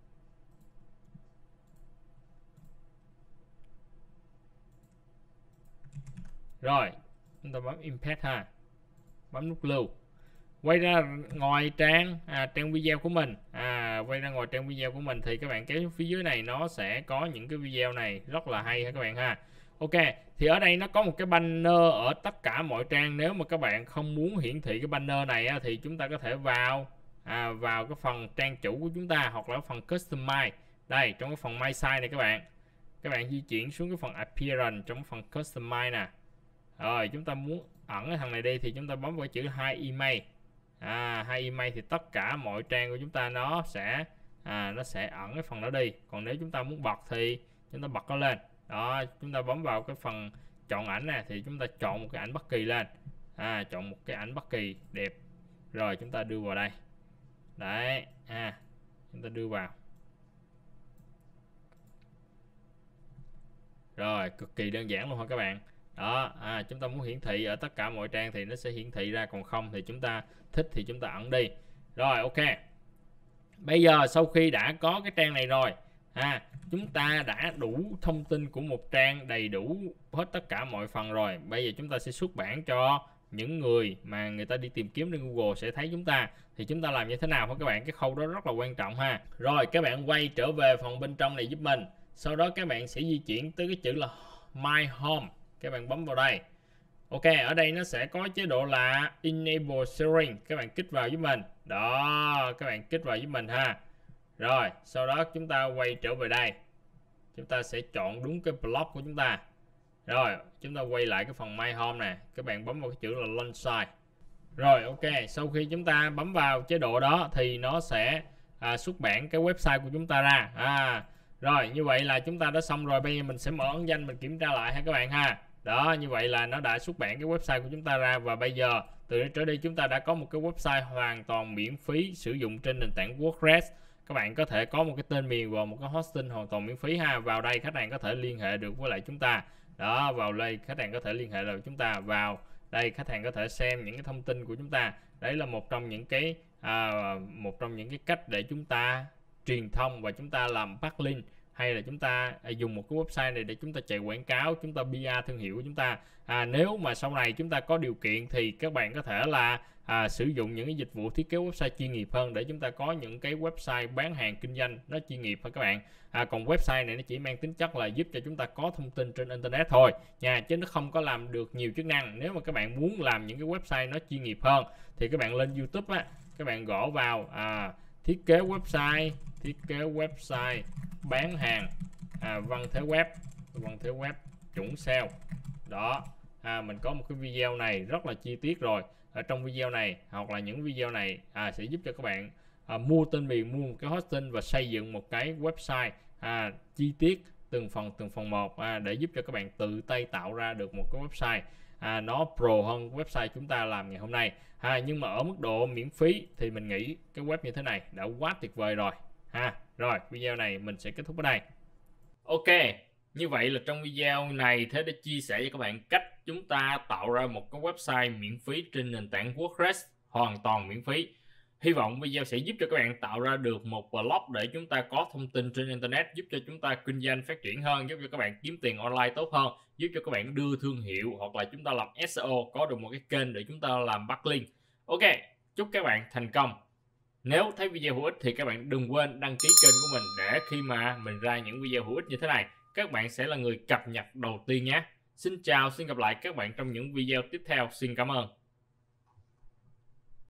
Rồi, chúng ta bấm Impact ha. Bấm nút lưu. Quay ra ngoài trang trang video của mình. Quay ra ngoài trang video của mình thì các bạn kéo phía dưới này nó sẽ có những cái video này rất là hay ha các bạn ha. Ok, thì ở đây nó có một cái banner ở tất cả mọi trang. Nếu mà các bạn không muốn hiển thị cái banner này thì chúng ta có thể vào cái phần trang chủ của chúng ta hoặc là phần Customize. Đây, trong cái phần My Site này các bạn di chuyển xuống cái phần Appearance trong phần Customize nè. Rồi, chúng ta muốn ẩn cái thằng này đi thì chúng ta bấm vào chữ Hide Image. Hide Image thì tất cả mọi trang của chúng ta nó sẽ ẩn cái phần đó đi. Còn nếu chúng ta muốn bật thì chúng ta bật nó lên. Đó, chúng ta bấm vào cái phần chọn ảnh nè thì chúng ta chọn một cái ảnh bất kỳ lên. Chọn một cái ảnh bất kỳ đẹp. Rồi chúng ta đưa vào đây. Đấy, chúng ta đưa vào. Rồi, cực kỳ đơn giản luôn hả các bạn. Đó, chúng ta muốn hiển thị ở tất cả mọi trang thì nó sẽ hiển thị ra, còn không thì chúng ta thích thì chúng ta ẩn đi. Rồi, ok. Bây giờ sau khi đã có cái trang này rồi, chúng ta đã đủ thông tin của một trang, đầy đủ hết tất cả mọi phần rồi. Bây giờ chúng ta sẽ xuất bản cho những người mà người ta đi tìm kiếm trên Google sẽ thấy chúng ta. Thì chúng ta làm như thế nào hả các bạn? Cái khâu đó rất là quan trọng ha. Rồi các bạn quay trở về phần bên trong này giúp mình. Sau đó các bạn sẽ di chuyển tới cái chữ là My Home. Các bạn bấm vào đây. Ok, ở đây nó sẽ có chế độ là Enable Sharing. Các bạn kích vào giúp mình. Đó, các bạn kích vào giúp mình ha. Rồi, sau đó chúng ta quay trở về đây. Chúng ta sẽ chọn đúng cái block của chúng ta. Rồi, chúng ta quay lại cái phần My Home nè. Các bạn bấm vào cái chữ là Launch Site. Rồi, ok, sau khi chúng ta bấm vào chế độ đó thì nó sẽ xuất bản cái website của chúng ta ra. Rồi, như vậy là chúng ta đã xong rồi. Bây giờ mình sẽ mở ẩn danh mình kiểm tra lại ha các bạn ha. Đó, như vậy là nó đã xuất bản cái website của chúng ta ra. Và bây giờ từ đây trở đi chúng ta đã có một cái website hoàn toàn miễn phí sử dụng trên nền tảng WordPress. Các bạn có thể có một cái tên miền và một cái hosting hoàn toàn miễn phí ha. Vào đây khách hàng có thể liên hệ được với lại chúng ta. Đó, vào đây khách hàng có thể liên hệ được với chúng ta. Vào đây khách hàng có thể xem những cái thông tin của chúng ta. Đấy là một trong những cái cách để chúng ta truyền thông và chúng ta làm backlink, hay là chúng ta dùng một cái website này để chúng ta chạy quảng cáo, chúng ta PR thương hiệu của chúng ta. Nếu mà sau này chúng ta có điều kiện thì các bạn có thể là sử dụng những cái dịch vụ thiết kế website chuyên nghiệp hơn để chúng ta có những cái website bán hàng kinh doanh nó chuyên nghiệp ha các bạn. Còn website này nó chỉ mang tính chất là giúp cho chúng ta có thông tin trên internet thôi nha, chứ nó không có làm được nhiều chức năng. Nếu mà các bạn muốn làm những cái website nó chuyên nghiệp hơn thì các bạn lên YouTube các bạn gõ vào thiết kế website bán hàng văn thế web chuẩn SEO. Đó, mình có một cái video này rất là chi tiết rồi. Ở trong video này hoặc là những video này sẽ giúp cho các bạn mua tên miền, mua một cái hosting và xây dựng một cái website chi tiết từng phần một để giúp cho các bạn tự tay tạo ra được một cái website nó pro hơn website chúng ta làm ngày hôm nay. Nhưng mà ở mức độ miễn phí thì mình nghĩ cái web như thế này đã quá tuyệt vời rồi Rồi, video này mình sẽ kết thúc ở đây. Ok, như vậy là trong video này Thế đã chia sẻ với các bạn cách chúng ta tạo ra một cái website miễn phí trên nền tảng WordPress hoàn toàn miễn phí. Hy vọng video sẽ giúp cho các bạn tạo ra được một blog để chúng ta có thông tin trên internet, giúp cho chúng ta kinh doanh phát triển hơn, giúp cho các bạn kiếm tiền online tốt hơn, giúp cho các bạn đưa thương hiệu hoặc là chúng ta làm SEO, có được một cái kênh để chúng ta làm backlink. Ok, chúc các bạn thành công. Nếu thấy video hữu ích thì các bạn đừng quên đăng ký kênh của mình để khi mà mình ra những video hữu ích như thế này, các bạn sẽ là người cập nhật đầu tiên nhé. Xin chào, xin gặp lại các bạn trong những video tiếp theo. Xin cảm ơn.